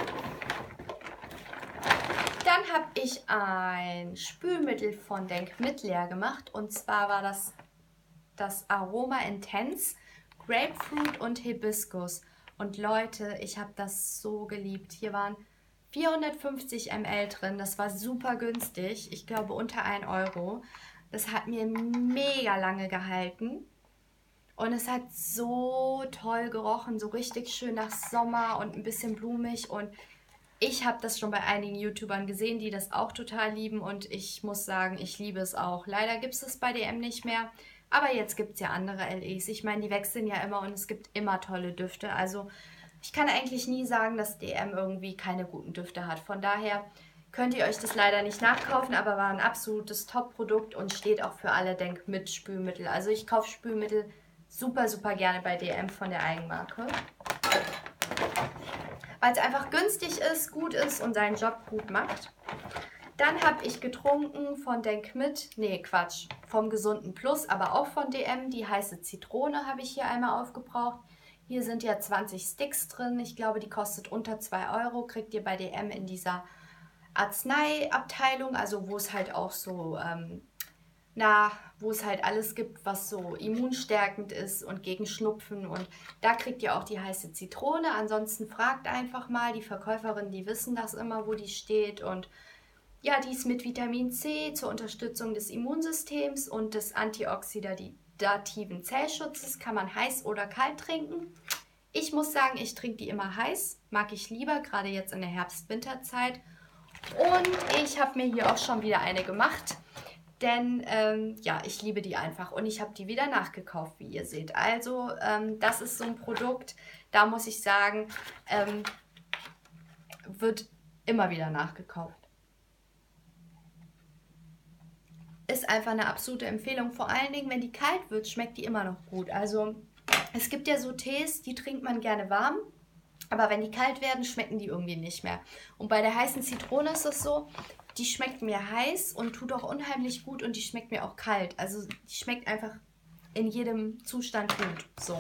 Dann habe ich ein Spülmittel von Denk mit leer gemacht. Und zwar war das das Aroma Intense Grapefruit und Hibiskus. Und Leute, ich habe das so geliebt. Hier waren vierhundertfünfzig Milliliter drin. Das war super günstig. Ich glaube unter ein Euro. Das hat mir mega lange gehalten. Und es hat so toll gerochen. So richtig schön nach Sommer und ein bisschen blumig. Und ich habe das schon bei einigen YouTubern gesehen, die das auch total lieben. Und ich muss sagen, ich liebe es auch. Leider gibt es das bei D M nicht mehr. Aber jetzt gibt es ja andere L Es. Ich meine, die wechseln ja immer und es gibt immer tolle Düfte. Also ich kann eigentlich nie sagen, dass D M irgendwie keine guten Düfte hat. Von daher könnt ihr euch das leider nicht nachkaufen, aber war ein absolutes Top-Produkt und steht auch für alle Denk mit Spülmittel. Also ich kaufe Spülmittel super, super gerne bei D M von der Eigenmarke. Weil es einfach günstig ist, gut ist und seinen Job gut macht. Dann habe ich getrunken von Denk mit, nee Quatsch, vom Gesunden Plus, aber auch von D M. Die heiße Zitrone habe ich hier einmal aufgebraucht. Hier sind ja zwanzig Sticks drin. Ich glaube, die kostet unter zwei Euro. Kriegt ihr bei D M in dieser Arzneiabteilung, also wo es halt auch so, ähm, na, wo es halt alles gibt, was so immunstärkend ist und gegen Schnupfen. Und da kriegt ihr auch die heiße Zitrone. Ansonsten fragt einfach mal, die Verkäuferinnen, die wissen das immer, wo die steht. Und ja, die ist mit Vitamin C zur Unterstützung des Immunsystems und des antioxidativen Zellschutzes. Kann man heiß oder kalt trinken. Ich muss sagen, ich trinke die immer heiß. Mag ich lieber, gerade jetzt in der Herbst-Winterzeit. Und ich habe mir hier auch schon wieder eine gemacht. Denn ähm, ja, ich liebe die einfach und ich habe die wieder nachgekauft, wie ihr seht. Also ähm, das ist so ein Produkt, da muss ich sagen, ähm, wird immer wieder nachgekauft. Ist einfach eine absolute Empfehlung. Vor allen Dingen, wenn die kalt wird, schmeckt die immer noch gut. Also es gibt ja so Tees, die trinkt man gerne warm. Aber wenn die kalt werden, schmecken die irgendwie nicht mehr. Und bei der heißen Zitrone ist es so, die schmeckt mir heiß und tut auch unheimlich gut und die schmeckt mir auch kalt. Also die schmeckt einfach in jedem Zustand gut. So.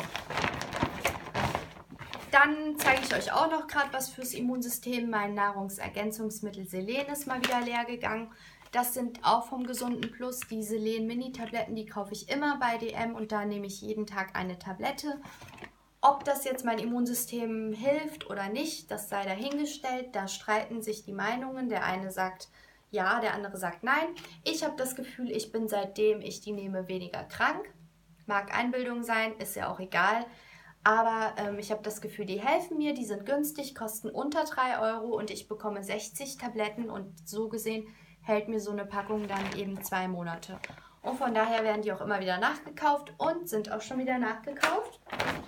Dann zeige ich euch auch noch gerade was fürs Immunsystem. Mein Nahrungsergänzungsmittel Selen ist mal wieder leer gegangen. Das sind auch vom Gesunden Plus. Die Selen Mini-Tabletten, die kaufe ich immer bei D M und da nehme ich jeden Tag eine Tablette. Ob das jetzt mein Immunsystem hilft oder nicht, das sei dahingestellt. Da streiten sich die Meinungen. Der eine sagt ja, der andere sagt nein. Ich habe das Gefühl, ich bin seitdem ich die nehme weniger krank. Mag Einbildung sein, ist ja auch egal. Aber ähm, ich habe das Gefühl, die helfen mir, die sind günstig, kosten unter drei Euro und ich bekomme sechzig Tabletten und so gesehen hält mir so eine Packung dann eben zwei Monate. Und von daher werden die auch immer wieder nachgekauft und sind auch schon wieder nachgekauft.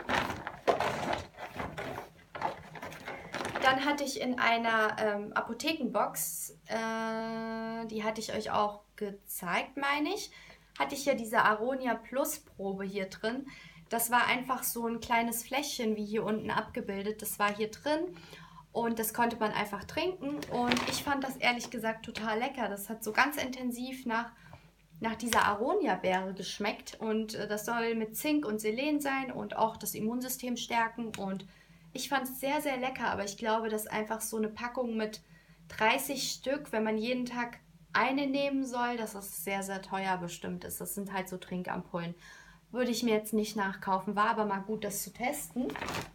Dann hatte ich in einer ähm, Apothekenbox, äh, die hatte ich euch auch gezeigt, meine ich, hatte ich ja diese Aronia Plus Probe hier drin. Das war einfach so ein kleines Fläschchen, wie hier unten abgebildet. Das war hier drin und das konnte man einfach trinken. Und ich fand das ehrlich gesagt total lecker. Das hat so ganz intensiv nach, nach dieser Aronia-Beere geschmeckt. Und äh, das soll mit Zink und Selen sein und auch das Immunsystem stärken. Und ich fand es sehr, sehr lecker. Aber ich glaube, dass einfach so eine Packung mit dreißig Stück, wenn man jeden Tag eine nehmen soll, dass das sehr, sehr teuer bestimmt ist. Das sind halt so Trinkampullen. Würde ich mir jetzt nicht nachkaufen, war aber mal gut, das zu testen.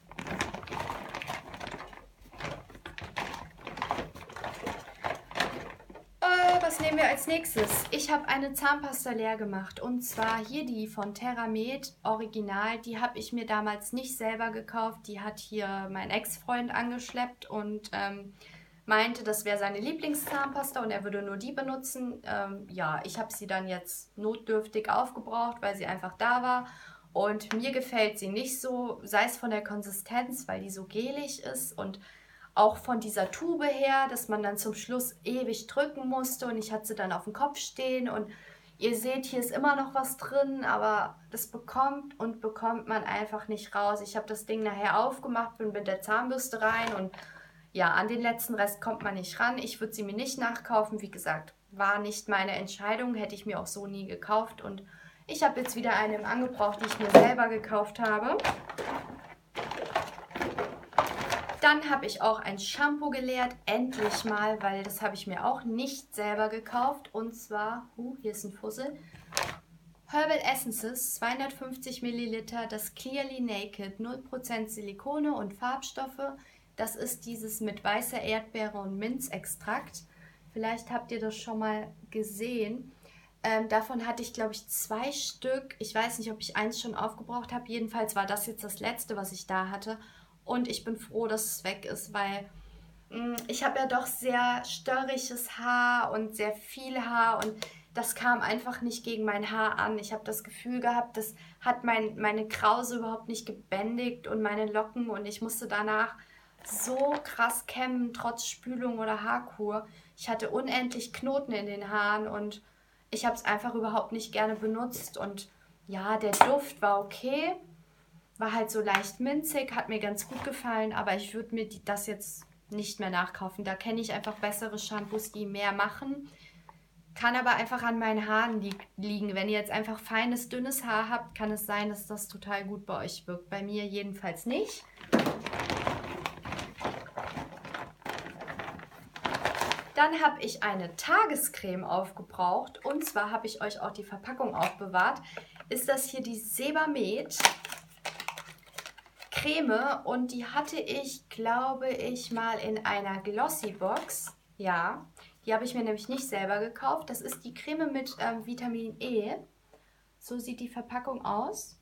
Äh, was nehmen wir als nächstes? Ich habe eine Zahnpasta leer gemacht und zwar hier die von TerraMed Original. Die habe ich mir damals nicht selber gekauft. Die hat hier mein Ex-Freund angeschleppt und ähm, meinte, das wäre seine Lieblingszahnpasta und er würde nur die benutzen. Ähm, ja, ich habe sie dann jetzt notdürftig aufgebraucht, weil sie einfach da war. Und mir gefällt sie nicht so, sei es von der Konsistenz, weil die so gelig ist und Auch von dieser Tube her, dass man dann zum Schluss ewig drücken musste und ich hatte sie dann auf dem Kopf stehen und ihr seht, hier ist immer noch was drin, aber das bekommt und bekommt man einfach nicht raus. Ich habe das Ding nachher aufgemacht, bin mit der Zahnbürste rein und ja, an den letzten Rest kommt man nicht ran. Ich würde sie mir nicht nachkaufen, wie gesagt, war nicht meine Entscheidung, hätte ich mir auch so nie gekauft und ich habe jetzt wieder eine im Angebrauch, die ich mir selber gekauft habe. Dann habe ich auch ein Shampoo geleert, endlich mal, weil das habe ich mir auch nicht selber gekauft. Und zwar, uh, hier ist ein Fussel, Herbal Essences, zweihundertfünfzig Milliliter, das Clearly Naked, null Prozent Silikone und Farbstoffe. Das ist dieses mit weißer Erdbeere und Minzextrakt. Vielleicht habt ihr das schon mal gesehen. Ähm, davon hatte ich, glaube ich, zwei Stück. Ich weiß nicht, ob ich eins schon aufgebraucht habe. Jedenfalls war das jetzt das letzte, was ich da hatte. Und ich bin froh, dass es weg ist, weil mh, ich habe ja doch sehr störrisches Haar und sehr viel Haar und das kam einfach nicht gegen mein Haar an. Ich habe das Gefühl gehabt, das hat mein, meine Krause überhaupt nicht gebändigt und meine Locken und ich musste danach so krass kämmen, trotz Spülung oder Haarkur. Ich hatte unendlich Knoten in den Haaren und ich habe es einfach überhaupt nicht gerne benutzt und ja, der Duft war okay. War halt so leicht minzig, hat mir ganz gut gefallen, aber ich würde mir die, das jetzt nicht mehr nachkaufen. Da kenne ich einfach bessere Shampoos, die mehr machen. Kann aber einfach an meinen Haaren li liegen. Wenn ihr jetzt einfach feines, dünnes Haar habt, kann es sein, dass das total gut bei euch wirkt. Bei mir jedenfalls nicht. Dann habe ich eine Tagescreme aufgebraucht und zwar habe ich euch auch die Verpackung aufbewahrt. Ist das hier die Sebamed Creme und die hatte ich, glaube ich, mal in einer Glossy Box. Ja, die habe ich mir nämlich nicht selber gekauft. Das ist die Creme mit ähm, Vitamin E. So sieht die Verpackung aus.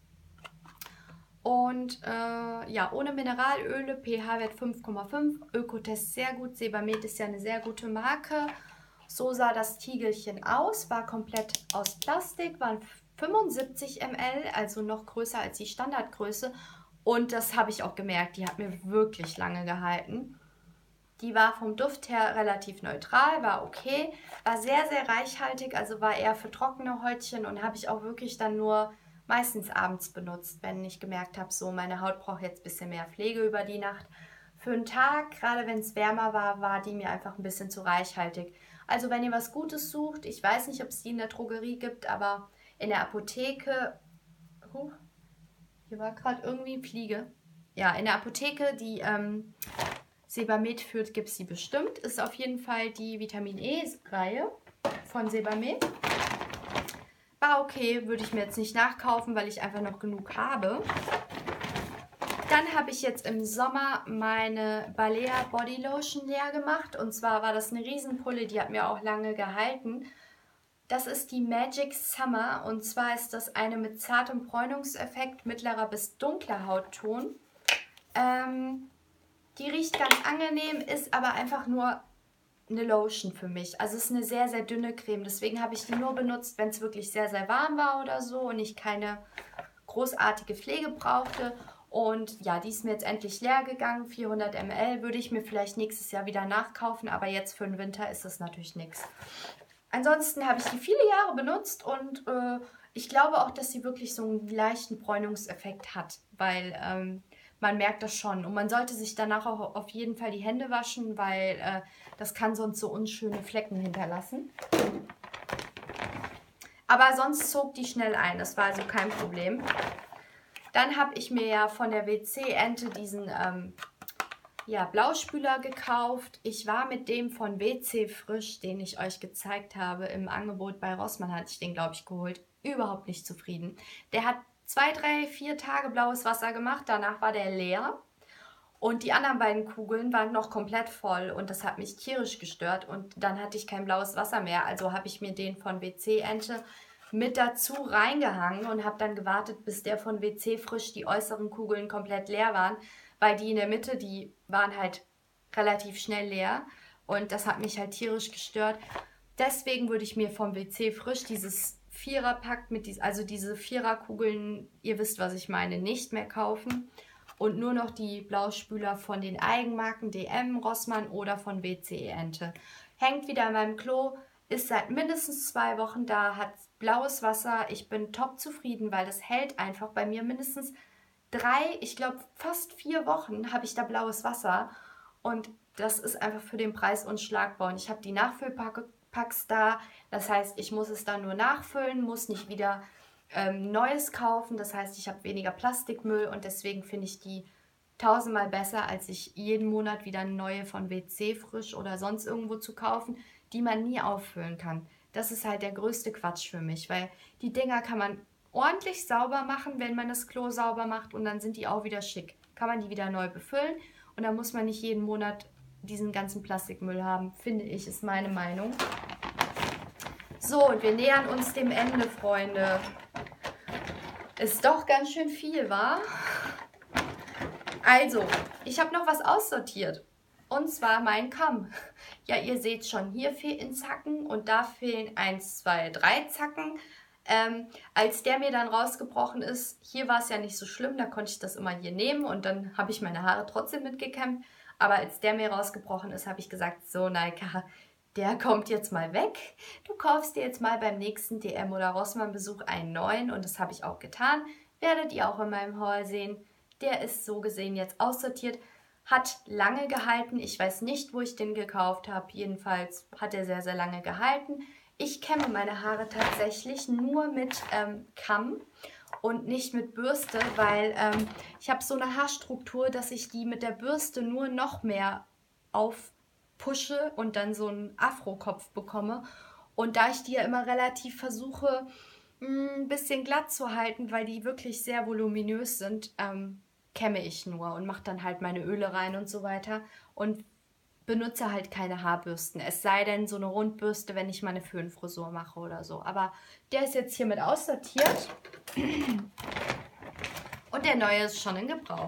Und äh, ja, ohne Mineralöle, pH-Wert fünf Komma fünf, Ökotest sehr gut. Sebamed ist ja eine sehr gute Marke. So sah das Tiegelchen aus, war komplett aus Plastik, waren fünfundsiebzig Milliliter, also noch größer als die Standardgröße. Und das habe ich auch gemerkt, die hat mir wirklich lange gehalten. Die war vom Duft her relativ neutral, war okay, war sehr, sehr reichhaltig, also war eher für trockene Häutchen und habe ich auch wirklich dann nur meistens abends benutzt, wenn ich gemerkt habe, so meine Haut braucht jetzt ein bisschen mehr Pflege über die Nacht. Für einen Tag, gerade wenn es wärmer war, war die mir einfach ein bisschen zu reichhaltig. Also wenn ihr was Gutes sucht, ich weiß nicht, ob es die in der Drogerie gibt, aber in der Apotheke... Huh, hier war gerade irgendwie Fliege. Ja, in der Apotheke, die ähm, Sebamed führt, gibt es die bestimmt. Ist auf jeden Fall die Vitamin E-Reihe von Sebamed. War okay, würde ich mir jetzt nicht nachkaufen, weil ich einfach noch genug habe. Dann habe ich jetzt im Sommer meine Balea Body Lotion leer gemacht. Und zwar war das eine Riesenpulle, die hat mir auch lange gehalten. Das ist die Magic Summer und zwar ist das eine mit zartem Bräunungseffekt, mittlerer bis dunkler Hautton. Ähm, die riecht ganz angenehm, ist aber einfach nur eine Lotion für mich. Also es ist eine sehr, sehr dünne Creme, deswegen habe ich die nur benutzt, wenn es wirklich sehr, sehr warm war oder so und ich keine großartige Pflege brauchte. Und ja, die ist mir jetzt endlich leer gegangen, vierhundert Milliliter, würde ich mir vielleicht nächstes Jahr wieder nachkaufen, aber jetzt für den Winter ist das natürlich nichts. Ansonsten habe ich die viele Jahre benutzt und äh, ich glaube auch, dass sie wirklich so einen leichten Bräunungseffekt hat, weil ähm, man merkt das schon. Und man sollte sich danach auch auf jeden Fall die Hände waschen, weil äh, das kann sonst so unschöne Flecken hinterlassen. Aber sonst zog die schnell ein, das war also kein Problem. Dann habe ich mir ja von der W C-Ente diesen... Ähm, Ja, Blauspüler gekauft. Ich war mit dem von W C Frisch, den ich euch gezeigt habe, im Angebot bei Rossmann, hatte ich den, glaube ich, geholt, überhaupt nicht zufrieden. Der hat zwei, drei, vier Tage blaues Wasser gemacht, danach war der leer. Und die anderen beiden Kugeln waren noch komplett voll und das hat mich tierisch gestört. Und dann hatte ich kein blaues Wasser mehr, also habe ich mir den von W C-Ente mit dazu reingehangen und habe dann gewartet, bis der von W C Frisch die äußeren Kugeln komplett leer waren, weil die in der Mitte, die waren halt relativ schnell leer und das hat mich halt tierisch gestört. Deswegen würde ich mir vom W C Frisch dieses Viererpack mit dies, also diese Viererkugeln, ihr wisst, was ich meine, nicht mehr kaufen. und nur noch die Blauspüler von den Eigenmarken D M, Rossmann oder von W C E Ente. Hängt wieder in meinem Klo, ist seit mindestens zwei Wochen da, hat blaues Wasser. Ich bin top zufrieden, weil das hält einfach bei mir mindestens drei, ich glaube fast vier Wochen habe ich da blaues Wasser und das ist einfach für den Preis unschlagbar. Und ich habe die Nachfüllpacks da, das heißt, ich muss es dann nur nachfüllen, muss nicht wieder ähm, Neues kaufen. Das heißt, ich habe weniger Plastikmüll und deswegen finde ich die tausendmal besser, als sich jeden Monat wieder neue von W C Frisch oder sonst irgendwo zu kaufen, die man nie auffüllen kann. Das ist halt der größte Quatsch für mich, weil die Dinger kann man ordentlich sauber machen, wenn man das Klo sauber macht und dann sind die auch wieder schick. Kann man die wieder neu befüllen und dann muss man nicht jeden Monat diesen ganzen Plastikmüll haben, finde ich, ist meine Meinung. So, und wir nähern uns dem Ende, Freunde. Ist doch ganz schön viel, wa? Also, ich habe noch was aussortiert. Und zwar mein Kamm. Ja, ihr seht schon, hier fehlen Zacken und da fehlen eins, zwei, drei Zacken. Ähm, als der mir dann rausgebrochen ist, hier war es ja nicht so schlimm, da konnte ich das immer hier nehmen und dann habe ich meine Haare trotzdem mitgekämmt. Aber als der mir rausgebrochen ist, habe ich gesagt, so Naika, der kommt jetzt mal weg. Du kaufst dir jetzt mal beim nächsten D M oder Rossmann Besuch einen neuen und das habe ich auch getan. Werdet ihr auch in meinem Haul sehen. Der ist so gesehen jetzt aussortiert. Hat lange gehalten. Ich weiß nicht, wo ich den gekauft habe. Jedenfalls hat er sehr, sehr lange gehalten. Ich kämme meine Haare tatsächlich nur mit ähm, Kamm und nicht mit Bürste, weil ähm, ich habe so eine Haarstruktur, dass ich die mit der Bürste nur noch mehr aufpushe und dann so einen Afro-Kopf bekomme. Und da ich die ja immer relativ versuche, ein bisschen glatt zu halten, weil die wirklich sehr voluminös sind, ähm, kämme ich nur und mache dann halt meine Öle rein und so weiter und benutze halt keine Haarbürsten. Es sei denn so eine Rundbürste, wenn ich meine Föhnfrisur mache oder so. Aber der ist jetzt hiermit aussortiert und der neue ist schon in Gebrauch.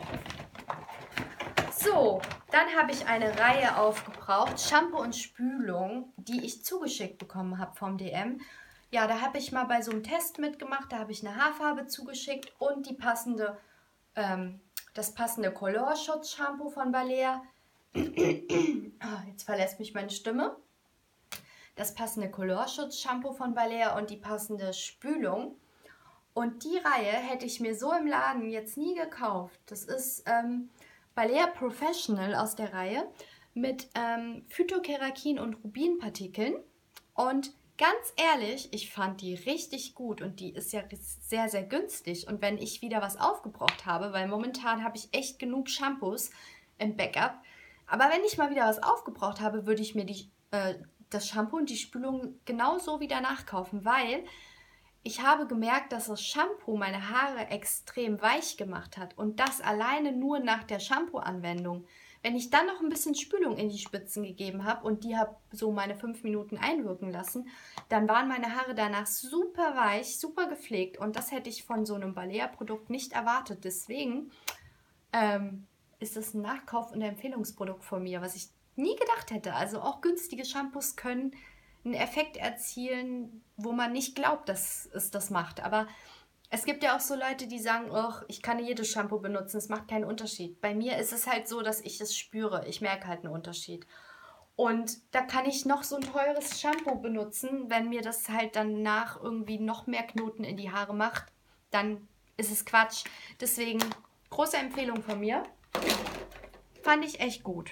So, dann habe ich eine Reihe aufgebraucht, Shampoo und Spülung, die ich zugeschickt bekommen habe vom D M. Ja, da habe ich mal bei so einem Test mitgemacht, da habe ich eine Haarfarbe zugeschickt und die passende, ähm, das passende Color-Schutz-Shampoo von Balea. Oh, jetzt verlässt mich meine Stimme. Das passende Colorschutz-Shampoo von Balea und die passende Spülung. Und die Reihe hätte ich mir so im Laden jetzt nie gekauft. Das ist ähm, Balea Professional aus der Reihe mit ähm, Phytokeratin und Rubinpartikeln. Und ganz ehrlich, ich fand die richtig gut und die ist ja sehr, sehr günstig. Und wenn ich wieder was aufgebraucht habe, weil momentan habe ich echt genug Shampoos im Backup, aber wenn ich mal wieder was aufgebraucht habe, würde ich mir die, äh, das Shampoo und die Spülung genauso wieder nachkaufen, weil ich habe gemerkt, dass das Shampoo meine Haare extrem weich gemacht hat und das alleine nur nach der Shampoo-Anwendung. Wenn ich dann noch ein bisschen Spülung in die Spitzen gegeben habe und die habe so meine fünf Minuten einwirken lassen, dann waren meine Haare danach super weich, super gepflegt und das hätte ich von so einem Balea-Produkt nicht erwartet. Deswegen ähm, ist das ein Nachkauf- und Empfehlungsprodukt von mir, was ich nie gedacht hätte. Also auch günstige Shampoos können einen Effekt erzielen, wo man nicht glaubt, dass es das macht. Aber es gibt ja auch so Leute, die sagen, oh, ich kann jedes Shampoo benutzen, es macht keinen Unterschied. Bei mir ist es halt so, dass ich es spüre. Ich merke halt einen Unterschied. Und da kann ich noch so ein teures Shampoo benutzen, wenn mir das halt danach irgendwie noch mehr Knoten in die Haare macht, dann ist es Quatsch. Deswegen große Empfehlung von mir. Fand ich echt gut.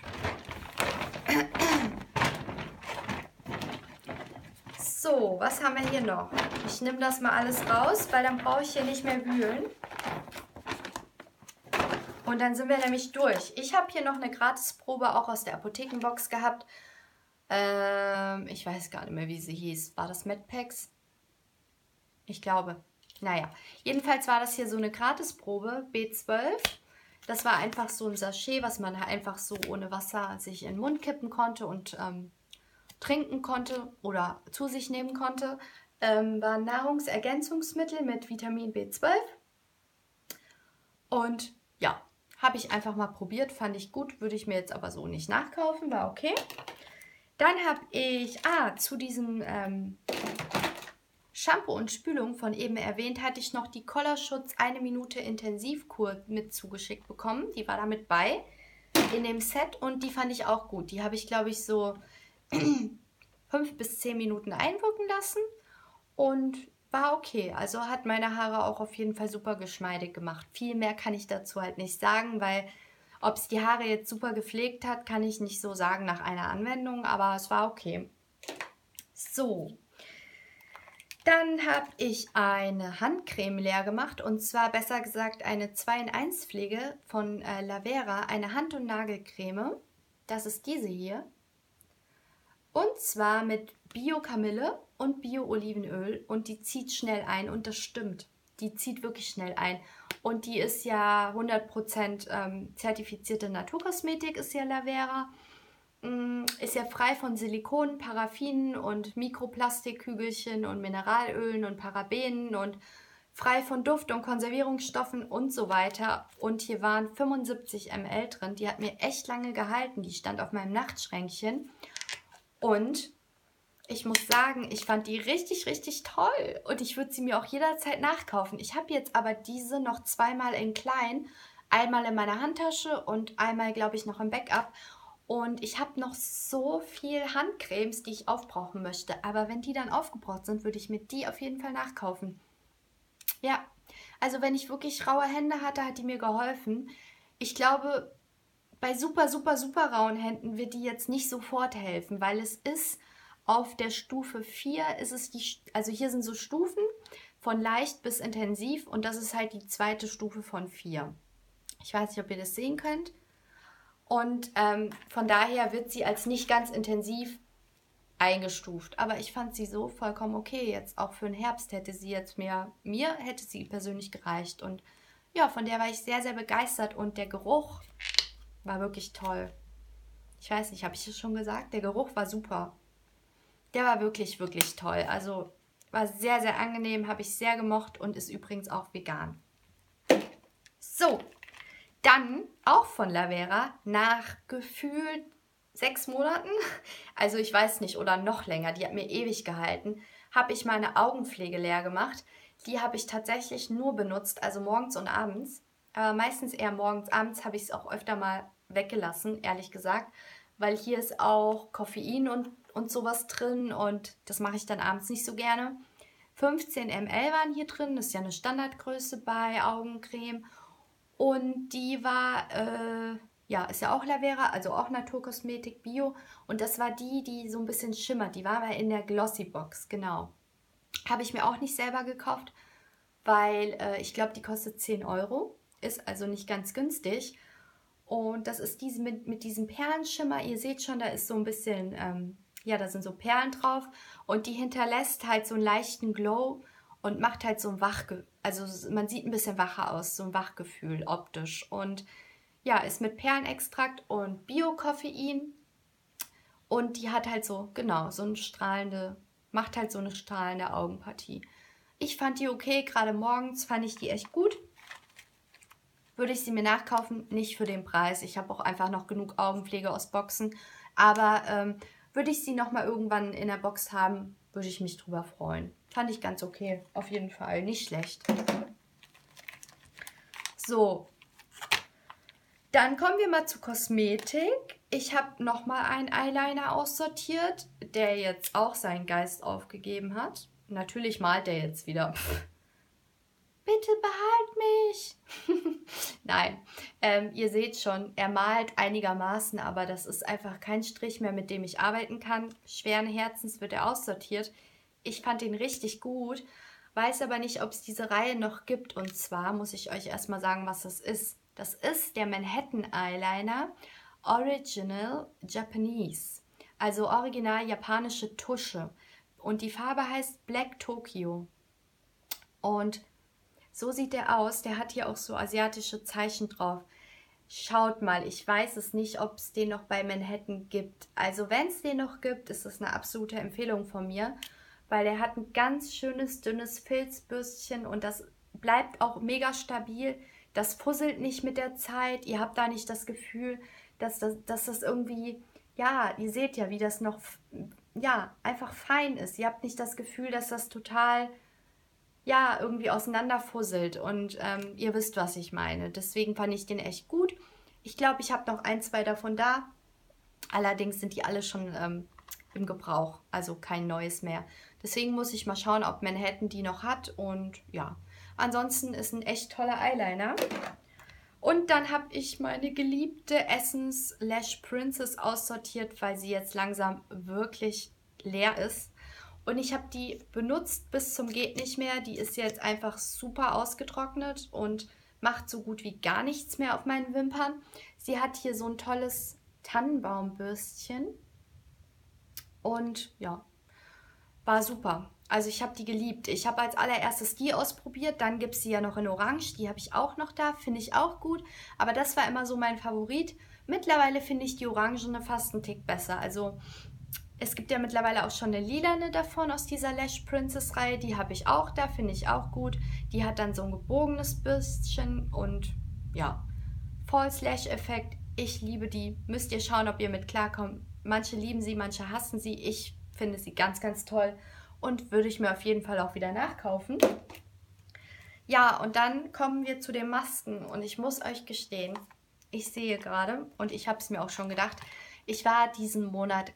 So, was haben wir hier noch? Ich nehme das mal alles raus, weil dann brauche ich hier nicht mehr wühlen. Und dann sind wir nämlich durch. Ich habe hier noch eine Gratisprobe auch aus der Apothekenbox gehabt. Ähm, ich weiß gar nicht mehr, wie sie hieß. War das Medpacks? Ich glaube. Naja, jedenfalls war das hier so eine Gratisprobe, B zwölf. Das war einfach so ein Sachet, was man einfach so ohne Wasser sich in den Mund kippen konnte und ähm, trinken konnte oder zu sich nehmen konnte. Ähm, war ein Nahrungsergänzungsmittel mit Vitamin B zwölf. Und ja, habe ich einfach mal probiert, fand ich gut, würde ich mir jetzt aber so nicht nachkaufen, war okay. Dann habe ich, ah, zu diesem ähm, Shampoo und Spülung von eben erwähnt, hatte ich noch die Kollerschutz eine Minute Intensivkur mit zugeschickt bekommen. Die war da mit bei in dem Set und die fand ich auch gut. Die habe ich, glaube ich, so fünf bis zehn Minuten einwirken lassen und war okay. Also hat meine Haare auch auf jeden Fall super geschmeidig gemacht. Viel mehr kann ich dazu halt nicht sagen, weil ob es die Haare jetzt super gepflegt hat, kann ich nicht so sagen nach einer Anwendung, aber es war okay. So, dann habe ich eine Handcreme leer gemacht und zwar besser gesagt eine zwei in eins Pflege von äh, Lavera, eine Hand- und Nagelcreme. Das ist diese hier. Und zwar mit Bio-Kamille und Bio-Olivenöl und die zieht schnell ein und das stimmt. Die zieht wirklich schnell ein. Und die ist ja hundert Prozent ähm, zertifizierte Naturkosmetik, ist ja Lavera. Mm, ist ja frei von Silikon, Paraffinen und Mikroplastikkügelchen und Mineralölen und Parabenen und frei von Duft- und Konservierungsstoffen und so weiter. Und hier waren fünfundsiebzig Milliliter drin. Die hat mir echt lange gehalten. Die stand auf meinem Nachtschränkchen. Und ich muss sagen, ich fand die richtig, richtig toll und ich würde sie mir auch jederzeit nachkaufen. Ich habe jetzt aber diese noch zweimal in klein, einmal in meiner Handtasche und einmal, glaube ich, noch im Backup. Und ich habe noch so viel Handcremes, die ich aufbrauchen möchte. Aber wenn die dann aufgebraucht sind, würde ich mir die auf jeden Fall nachkaufen. Ja, also wenn ich wirklich raue Hände hatte, hat die mir geholfen. Ich glaube, bei super, super, super rauen Händen wird die jetzt nicht sofort helfen, weil es ist auf der Stufe vier, ist es die, also hier sind so Stufen von leicht bis intensiv und das ist halt die zweite Stufe von vier. Ich weiß nicht, ob ihr das sehen könnt. Und ähm, von daher wird sie als nicht ganz intensiv eingestuft. Aber ich fand sie so vollkommen okay. Jetzt auch für den Herbst hätte sie jetzt mir, mir hätte sie persönlich gereicht. Und ja, von der war ich sehr, sehr begeistert und der Geruch war wirklich toll. Ich weiß nicht, habe ich es schon gesagt? Der Geruch war super. Der war wirklich, wirklich toll. Also war sehr, sehr angenehm, habe ich sehr gemocht und ist übrigens auch vegan. So, dann auch von Lavera nach gefühlt sechs Monaten, also ich weiß nicht, oder noch länger, die hat mir ewig gehalten, habe ich meine Augenpflege leer gemacht. Die habe ich tatsächlich nur benutzt, also morgens und abends. Aber meistens eher morgens. Abends habe ich es auch öfter mal weggelassen, ehrlich gesagt, weil hier ist auch Koffein und, und sowas drin und das mache ich dann abends nicht so gerne. fünfzehn Milliliter waren hier drin, das ist ja eine Standardgröße bei Augencreme. Und die war, äh, ja, ist ja auch Lavera, also auch Naturkosmetik, Bio. Und das war die, die so ein bisschen schimmert. Die war aber in der Glossy Box, genau. Habe ich mir auch nicht selber gekauft, weil äh, ich glaube, die kostet zehn Euro. Ist also nicht ganz günstig. Und das ist diese mit, mit diesem Perlenschimmer. Ihr seht schon, da ist so ein bisschen, ähm, ja, da sind so Perlen drauf. Und die hinterlässt halt so einen leichten Glow und macht halt so ein Wachgefühl. Also man sieht ein bisschen wacher aus, so ein Wachgefühl optisch. Und ja, ist mit Perlenextrakt und Bio-Koffein. Und die hat halt so, genau, so eine strahlende, macht halt so eine strahlende Augenpartie. Ich fand die okay, gerade morgens fand ich die echt gut. Würde ich sie mir nachkaufen, nicht für den Preis. Ich habe auch einfach noch genug Augenpflege aus Boxen. Aber ähm, würde ich sie nochmal irgendwann in der Box haben, würde ich mich drüber freuen. Fand ich ganz okay, auf jeden Fall, nicht schlecht. So, dann kommen wir mal zu Kosmetik. Ich habe nochmal einen Eyeliner aussortiert, der jetzt auch seinen Geist aufgegeben hat. Natürlich malt er jetzt wieder. Bitte behalt mich. Nein, ähm, ihr seht schon, er malt einigermaßen, aber das ist einfach kein Strich mehr, mit dem ich arbeiten kann. Schweren Herzens wird er aussortiert. Ich fand ihn richtig gut, weiß aber nicht, ob es diese Reihe noch gibt. Und zwar muss ich euch erstmal sagen, was das ist. Das ist der Manhattan Eyeliner Original Japanese, also original japanische Tusche. Und die Farbe heißt Black Tokyo. Und so sieht der aus. Der hat hier auch so asiatische Zeichen drauf. Schaut mal, ich weiß es nicht, ob es den noch bei Manhattan gibt. Also wenn es den noch gibt, ist das eine absolute Empfehlung von mir, weil der hat ein ganz schönes, dünnes Filzbürstchen und das bleibt auch mega stabil. Das fusselt nicht mit der Zeit. Ihr habt da nicht das Gefühl, dass das, dass das irgendwie, ja, ihr seht ja, wie das noch ja, einfach fein ist. Ihr habt nicht das Gefühl, dass das total, ja, irgendwie auseinanderfusselt und ähm, ihr wisst, was ich meine. Deswegen fand ich den echt gut. Ich glaube, ich habe noch ein, zwei davon da. Allerdings sind die alle schon ähm, im Gebrauch, also kein neues mehr. Deswegen muss ich mal schauen, ob Manhattan die noch hat. Und ja, ansonsten ist ein echt toller Eyeliner. Und dann habe ich meine geliebte Essence Lash Princess aussortiert, weil sie jetzt langsam wirklich leer ist. Und ich habe die benutzt bis zum geht nicht mehr. Die ist jetzt einfach super ausgetrocknet und macht so gut wie gar nichts mehr auf meinen Wimpern. Sie hat hier so ein tolles Tannenbaumbürstchen. Und ja, war super. Also ich habe die geliebt. Ich habe als allererstes die ausprobiert. Dann gibt es sie ja noch in Orange. Die habe ich auch noch da. Finde ich auch gut. Aber das war immer so mein Favorit. Mittlerweile finde ich die Orangene fast einen Tick besser. Also es gibt ja mittlerweile auch schon eine lilane davon aus dieser Lash Princess Reihe. Die habe ich auch da. Finde ich auch gut. Die hat dann so ein gebogenes Bürstchen und ja, False Lash Effekt. Ich liebe die. Müsst ihr schauen, ob ihr mit klarkommt. Manche lieben sie, manche hassen sie. Ich finde sie ganz, ganz toll und würde ich mir auf jeden Fall auch wieder nachkaufen. Ja, und dann kommen wir zu den Masken und ich muss euch gestehen, ich sehe gerade und ich habe es mir auch schon gedacht, ich war diesen Monat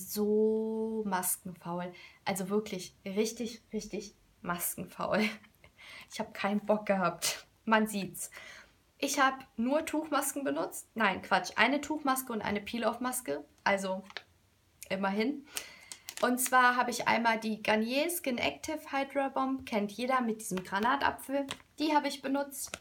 so maskenfaul. Also wirklich richtig, richtig maskenfaul. Ich habe keinen Bock gehabt. Man sieht's. Ich habe nur Tuchmasken benutzt. Nein, Quatsch. Eine Tuchmaske und eine Peel-Off-Maske. Also immerhin. Und zwar habe ich einmal die Garnier Skin Active Hydra Bomb. Kennt jeder mit diesem Granatapfel. Die habe ich benutzt.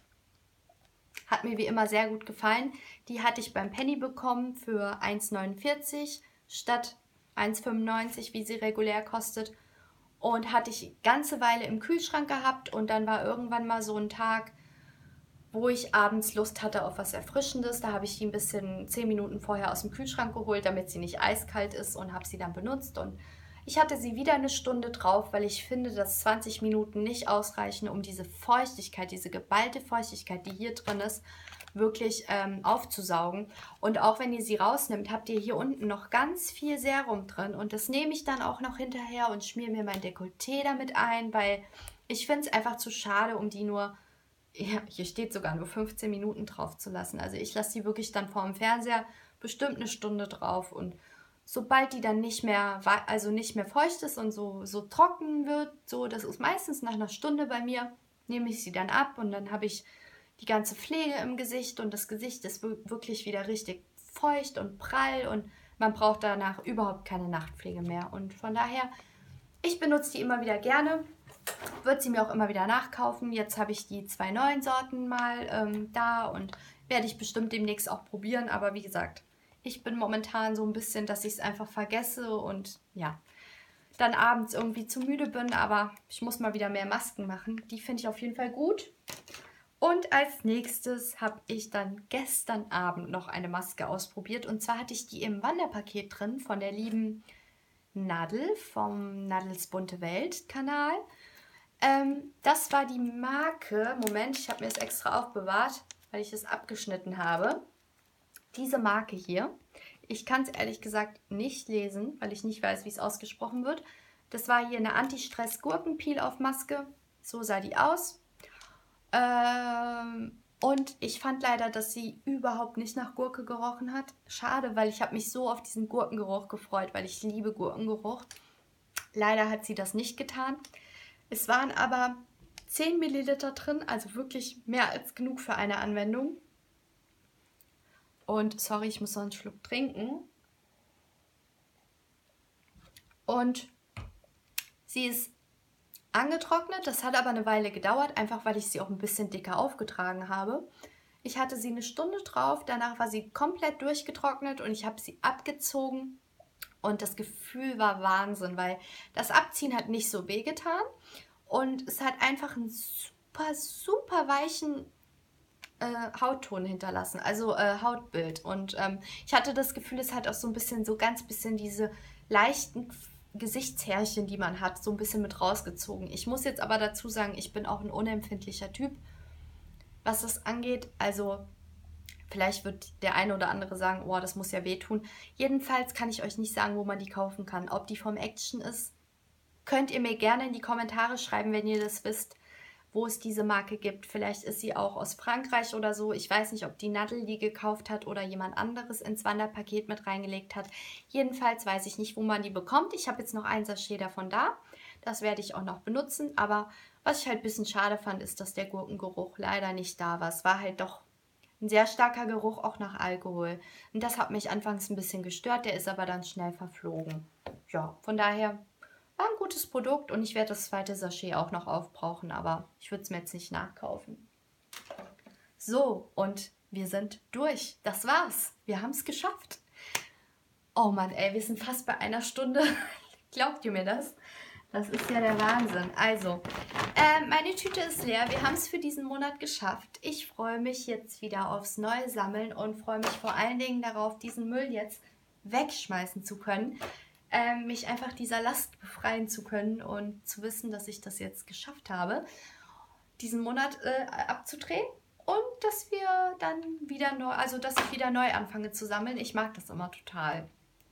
Hat mir wie immer sehr gut gefallen. Die hatte ich beim Penny bekommen für eins neunundvierzig statt eins fünfundneunzig, wie sie regulär kostet. Und hatte ich eine ganze Weile im Kühlschrank gehabt. Und dann war irgendwann mal so ein Tag, wo ich abends Lust hatte auf was Erfrischendes. Da habe ich die ein bisschen zehn Minuten vorher aus dem Kühlschrank geholt, damit sie nicht eiskalt ist und habe sie dann benutzt. Und ich hatte sie wieder eine Stunde drauf, weil ich finde, dass zwanzig Minuten nicht ausreichen, um diese Feuchtigkeit, diese geballte Feuchtigkeit, die hier drin ist, wirklich ähm, aufzusaugen. Und auch wenn ihr sie rausnimmt, habt ihr hier unten noch ganz viel Serum drin. Und das nehme ich dann auch noch hinterher und schmiere mir mein Dekolleté damit ein, weil ich finde es einfach zu schade, um die nur... Ja, hier steht sogar nur fünfzehn Minuten drauf zu lassen. Also ich lasse die wirklich dann vor dem Fernseher bestimmt eine Stunde drauf. Und sobald die dann nicht mehr, also nicht mehr feucht ist und so, so trocken wird, so, das ist meistens nach einer Stunde bei mir, nehme ich sie dann ab und dann habe ich die ganze Pflege im Gesicht und das Gesicht ist wirklich wieder richtig feucht und prall und man braucht danach überhaupt keine Nachtpflege mehr. Und von daher, ich benutze die immer wieder gerne. Wird sie mir auch immer wieder nachkaufen. Jetzt habe ich die zwei neuen Sorten mal ähm, da und werde ich bestimmt demnächst auch probieren. Aber wie gesagt, ich bin momentan so ein bisschen, dass ich es einfach vergesse und ja, dann abends irgendwie zu müde bin. Aber ich muss mal wieder mehr Masken machen. Die finde ich auf jeden Fall gut. Und als nächstes habe ich dann gestern Abend noch eine Maske ausprobiert. Und zwar hatte ich die im Wanderpaket drin von der lieben Nadel vom Nadels bunte Welt Kanal. Ähm, das war die Marke, Moment, ich habe mir das extra aufbewahrt, weil ich es abgeschnitten habe. Diese Marke hier, ich kann es ehrlich gesagt nicht lesen, weil ich nicht weiß, wie es ausgesprochen wird. Das war hier eine Anti-Stress-Gurken-Peel-Off-Maske, so sah die aus. Ähm, und ich fand leider, dass sie überhaupt nicht nach Gurke gerochen hat. Schade, weil ich habe mich so auf diesen Gurkengeruch gefreut, weil ich liebe Gurkengeruch. Leider hat sie das nicht getan. Es waren aber zehn Milliliter drin, also wirklich mehr als genug für eine Anwendung. Und sorry, ich muss noch einen Schluck trinken. Und sie ist angetrocknet, das hat aber eine Weile gedauert, einfach weil ich sie auch ein bisschen dicker aufgetragen habe. Ich hatte sie eine Stunde drauf, danach war sie komplett durchgetrocknet und ich habe sie abgezogen. Und das Gefühl war Wahnsinn, weil das Abziehen hat nicht so wehgetan. Und es hat einfach einen super, super weichen äh, Hautton hinterlassen, also äh, Hautbild. Und ähm, ich hatte das Gefühl, es hat auch so ein bisschen, so ganz bisschen diese leichten Gesichtshärchen, die man hat, so ein bisschen mit rausgezogen. Ich muss jetzt aber dazu sagen, ich bin auch ein unempfindlicher Typ, was das angeht. Also Vielleicht wird der eine oder andere sagen, oh, das muss ja wehtun. Jedenfalls kann ich euch nicht sagen, wo man die kaufen kann. Ob die vom Action ist, könnt ihr mir gerne in die Kommentare schreiben, wenn ihr das wisst, wo es diese Marke gibt. Vielleicht ist sie auch aus Frankreich oder so. Ich weiß nicht, ob die Nadel die gekauft hat oder jemand anderes ins Wanderpaket mit reingelegt hat. Jedenfalls weiß ich nicht, wo man die bekommt. Ich habe jetzt noch ein Sachet davon da. Das werde ich auch noch benutzen. Aber was ich halt ein bisschen schade fand, ist, dass der Gurkengeruch leider nicht da war. Es war halt doch ein sehr starker Geruch, auch nach Alkohol. Und das hat mich anfangs ein bisschen gestört. Der ist aber dann schnell verflogen. Ja, von daher war ein gutes Produkt und ich werde das zweite Sachet auch noch aufbrauchen, aber ich würde es mir jetzt nicht nachkaufen. So, und wir sind durch. Das war's. Wir haben es geschafft. Oh Mann, ey, wir sind fast bei einer Stunde. Glaubt ihr mir das? Das ist ja der Wahnsinn. Also, äh, meine Tüte ist leer. Wir haben es für diesen Monat geschafft. Ich freue mich jetzt wieder aufs neue Sammeln und freue mich vor allen Dingen darauf, diesen Müll jetzt wegschmeißen zu können. Ähm, mich einfach dieser Last befreien zu können und zu wissen, dass ich das jetzt geschafft habe, diesen Monat äh, abzudrehen und dass wir dann wieder neu, also dass ich wieder neu anfange zu sammeln. Ich mag das immer total.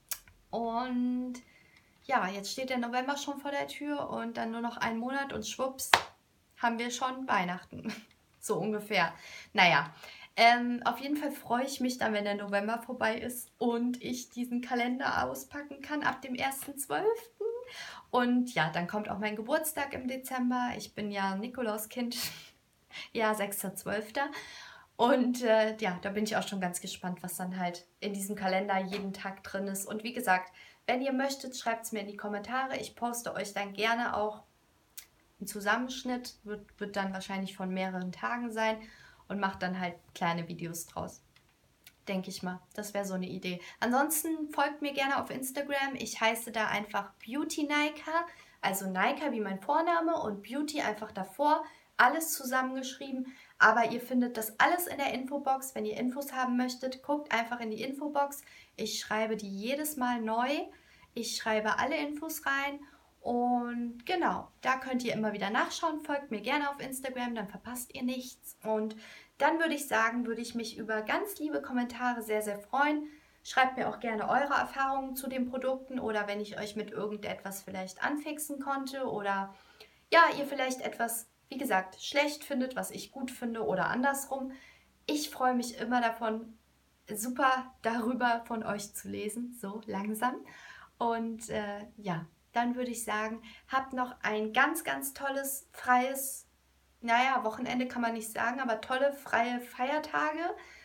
Und ja, jetzt steht der November schon vor der Tür und dann nur noch ein Monat und schwupps haben wir schon Weihnachten. So ungefähr. Naja, ähm, auf jeden Fall freue ich mich dann, wenn der November vorbei ist und ich diesen Kalender auspacken kann ab dem ersten zwölften Und ja, dann kommt auch mein Geburtstag im Dezember. Ich bin ja Nikolauskind, ja, sechster zwölfter Und äh, ja, da bin ich auch schon ganz gespannt, was dann halt in diesem Kalender jeden Tag drin ist. Und wie gesagt, wenn ihr möchtet, schreibt es mir in die Kommentare. Ich poste euch dann gerne auch einen Zusammenschnitt. Wird, wird dann wahrscheinlich von mehreren Tagen sein und mache dann halt kleine Videos draus. Denke ich mal. Das wäre so eine Idee. Ansonsten folgt mir gerne auf Instagram. Ich heiße da einfach Beauty Naika. Also Naika wie mein Vorname und Beauty einfach davor. Alles zusammengeschrieben. Aber ihr findet das alles in der Infobox. Wenn ihr Infos haben möchtet, guckt einfach in die Infobox. Ich schreibe die jedes Mal neu. Ich schreibe alle Infos rein. Und genau, da könnt ihr immer wieder nachschauen. Folgt mir gerne auf Instagram, dann verpasst ihr nichts. Und dann würde ich sagen, würde ich mich über ganz liebe Kommentare sehr, sehr freuen. Schreibt mir auch gerne eure Erfahrungen zu den Produkten oder wenn ich euch mit irgendetwas vielleicht anfixen konnte oder ja, ihr vielleicht etwas, wie gesagt, schlecht findet, was ich gut finde oder andersrum. Ich freue mich immer davon, super darüber von euch zu lesen, so langsam. Und äh, ja, dann würde ich sagen, habt noch ein ganz, ganz tolles, freies, naja, Wochenende kann man nicht sagen, aber tolle, freie Feiertage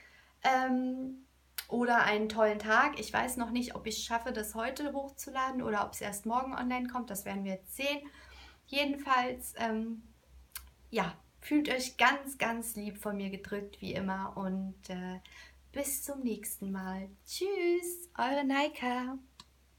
ähm, oder einen tollen Tag. Ich weiß noch nicht, ob ich es schaffe, das heute hochzuladen oder ob es erst morgen online kommt. Das werden wir jetzt sehen. Jedenfalls, ähm, ja, fühlt euch ganz, ganz lieb von mir gedrückt, wie immer. Und äh, bis zum nächsten Mal. Tschüss, eure Naika.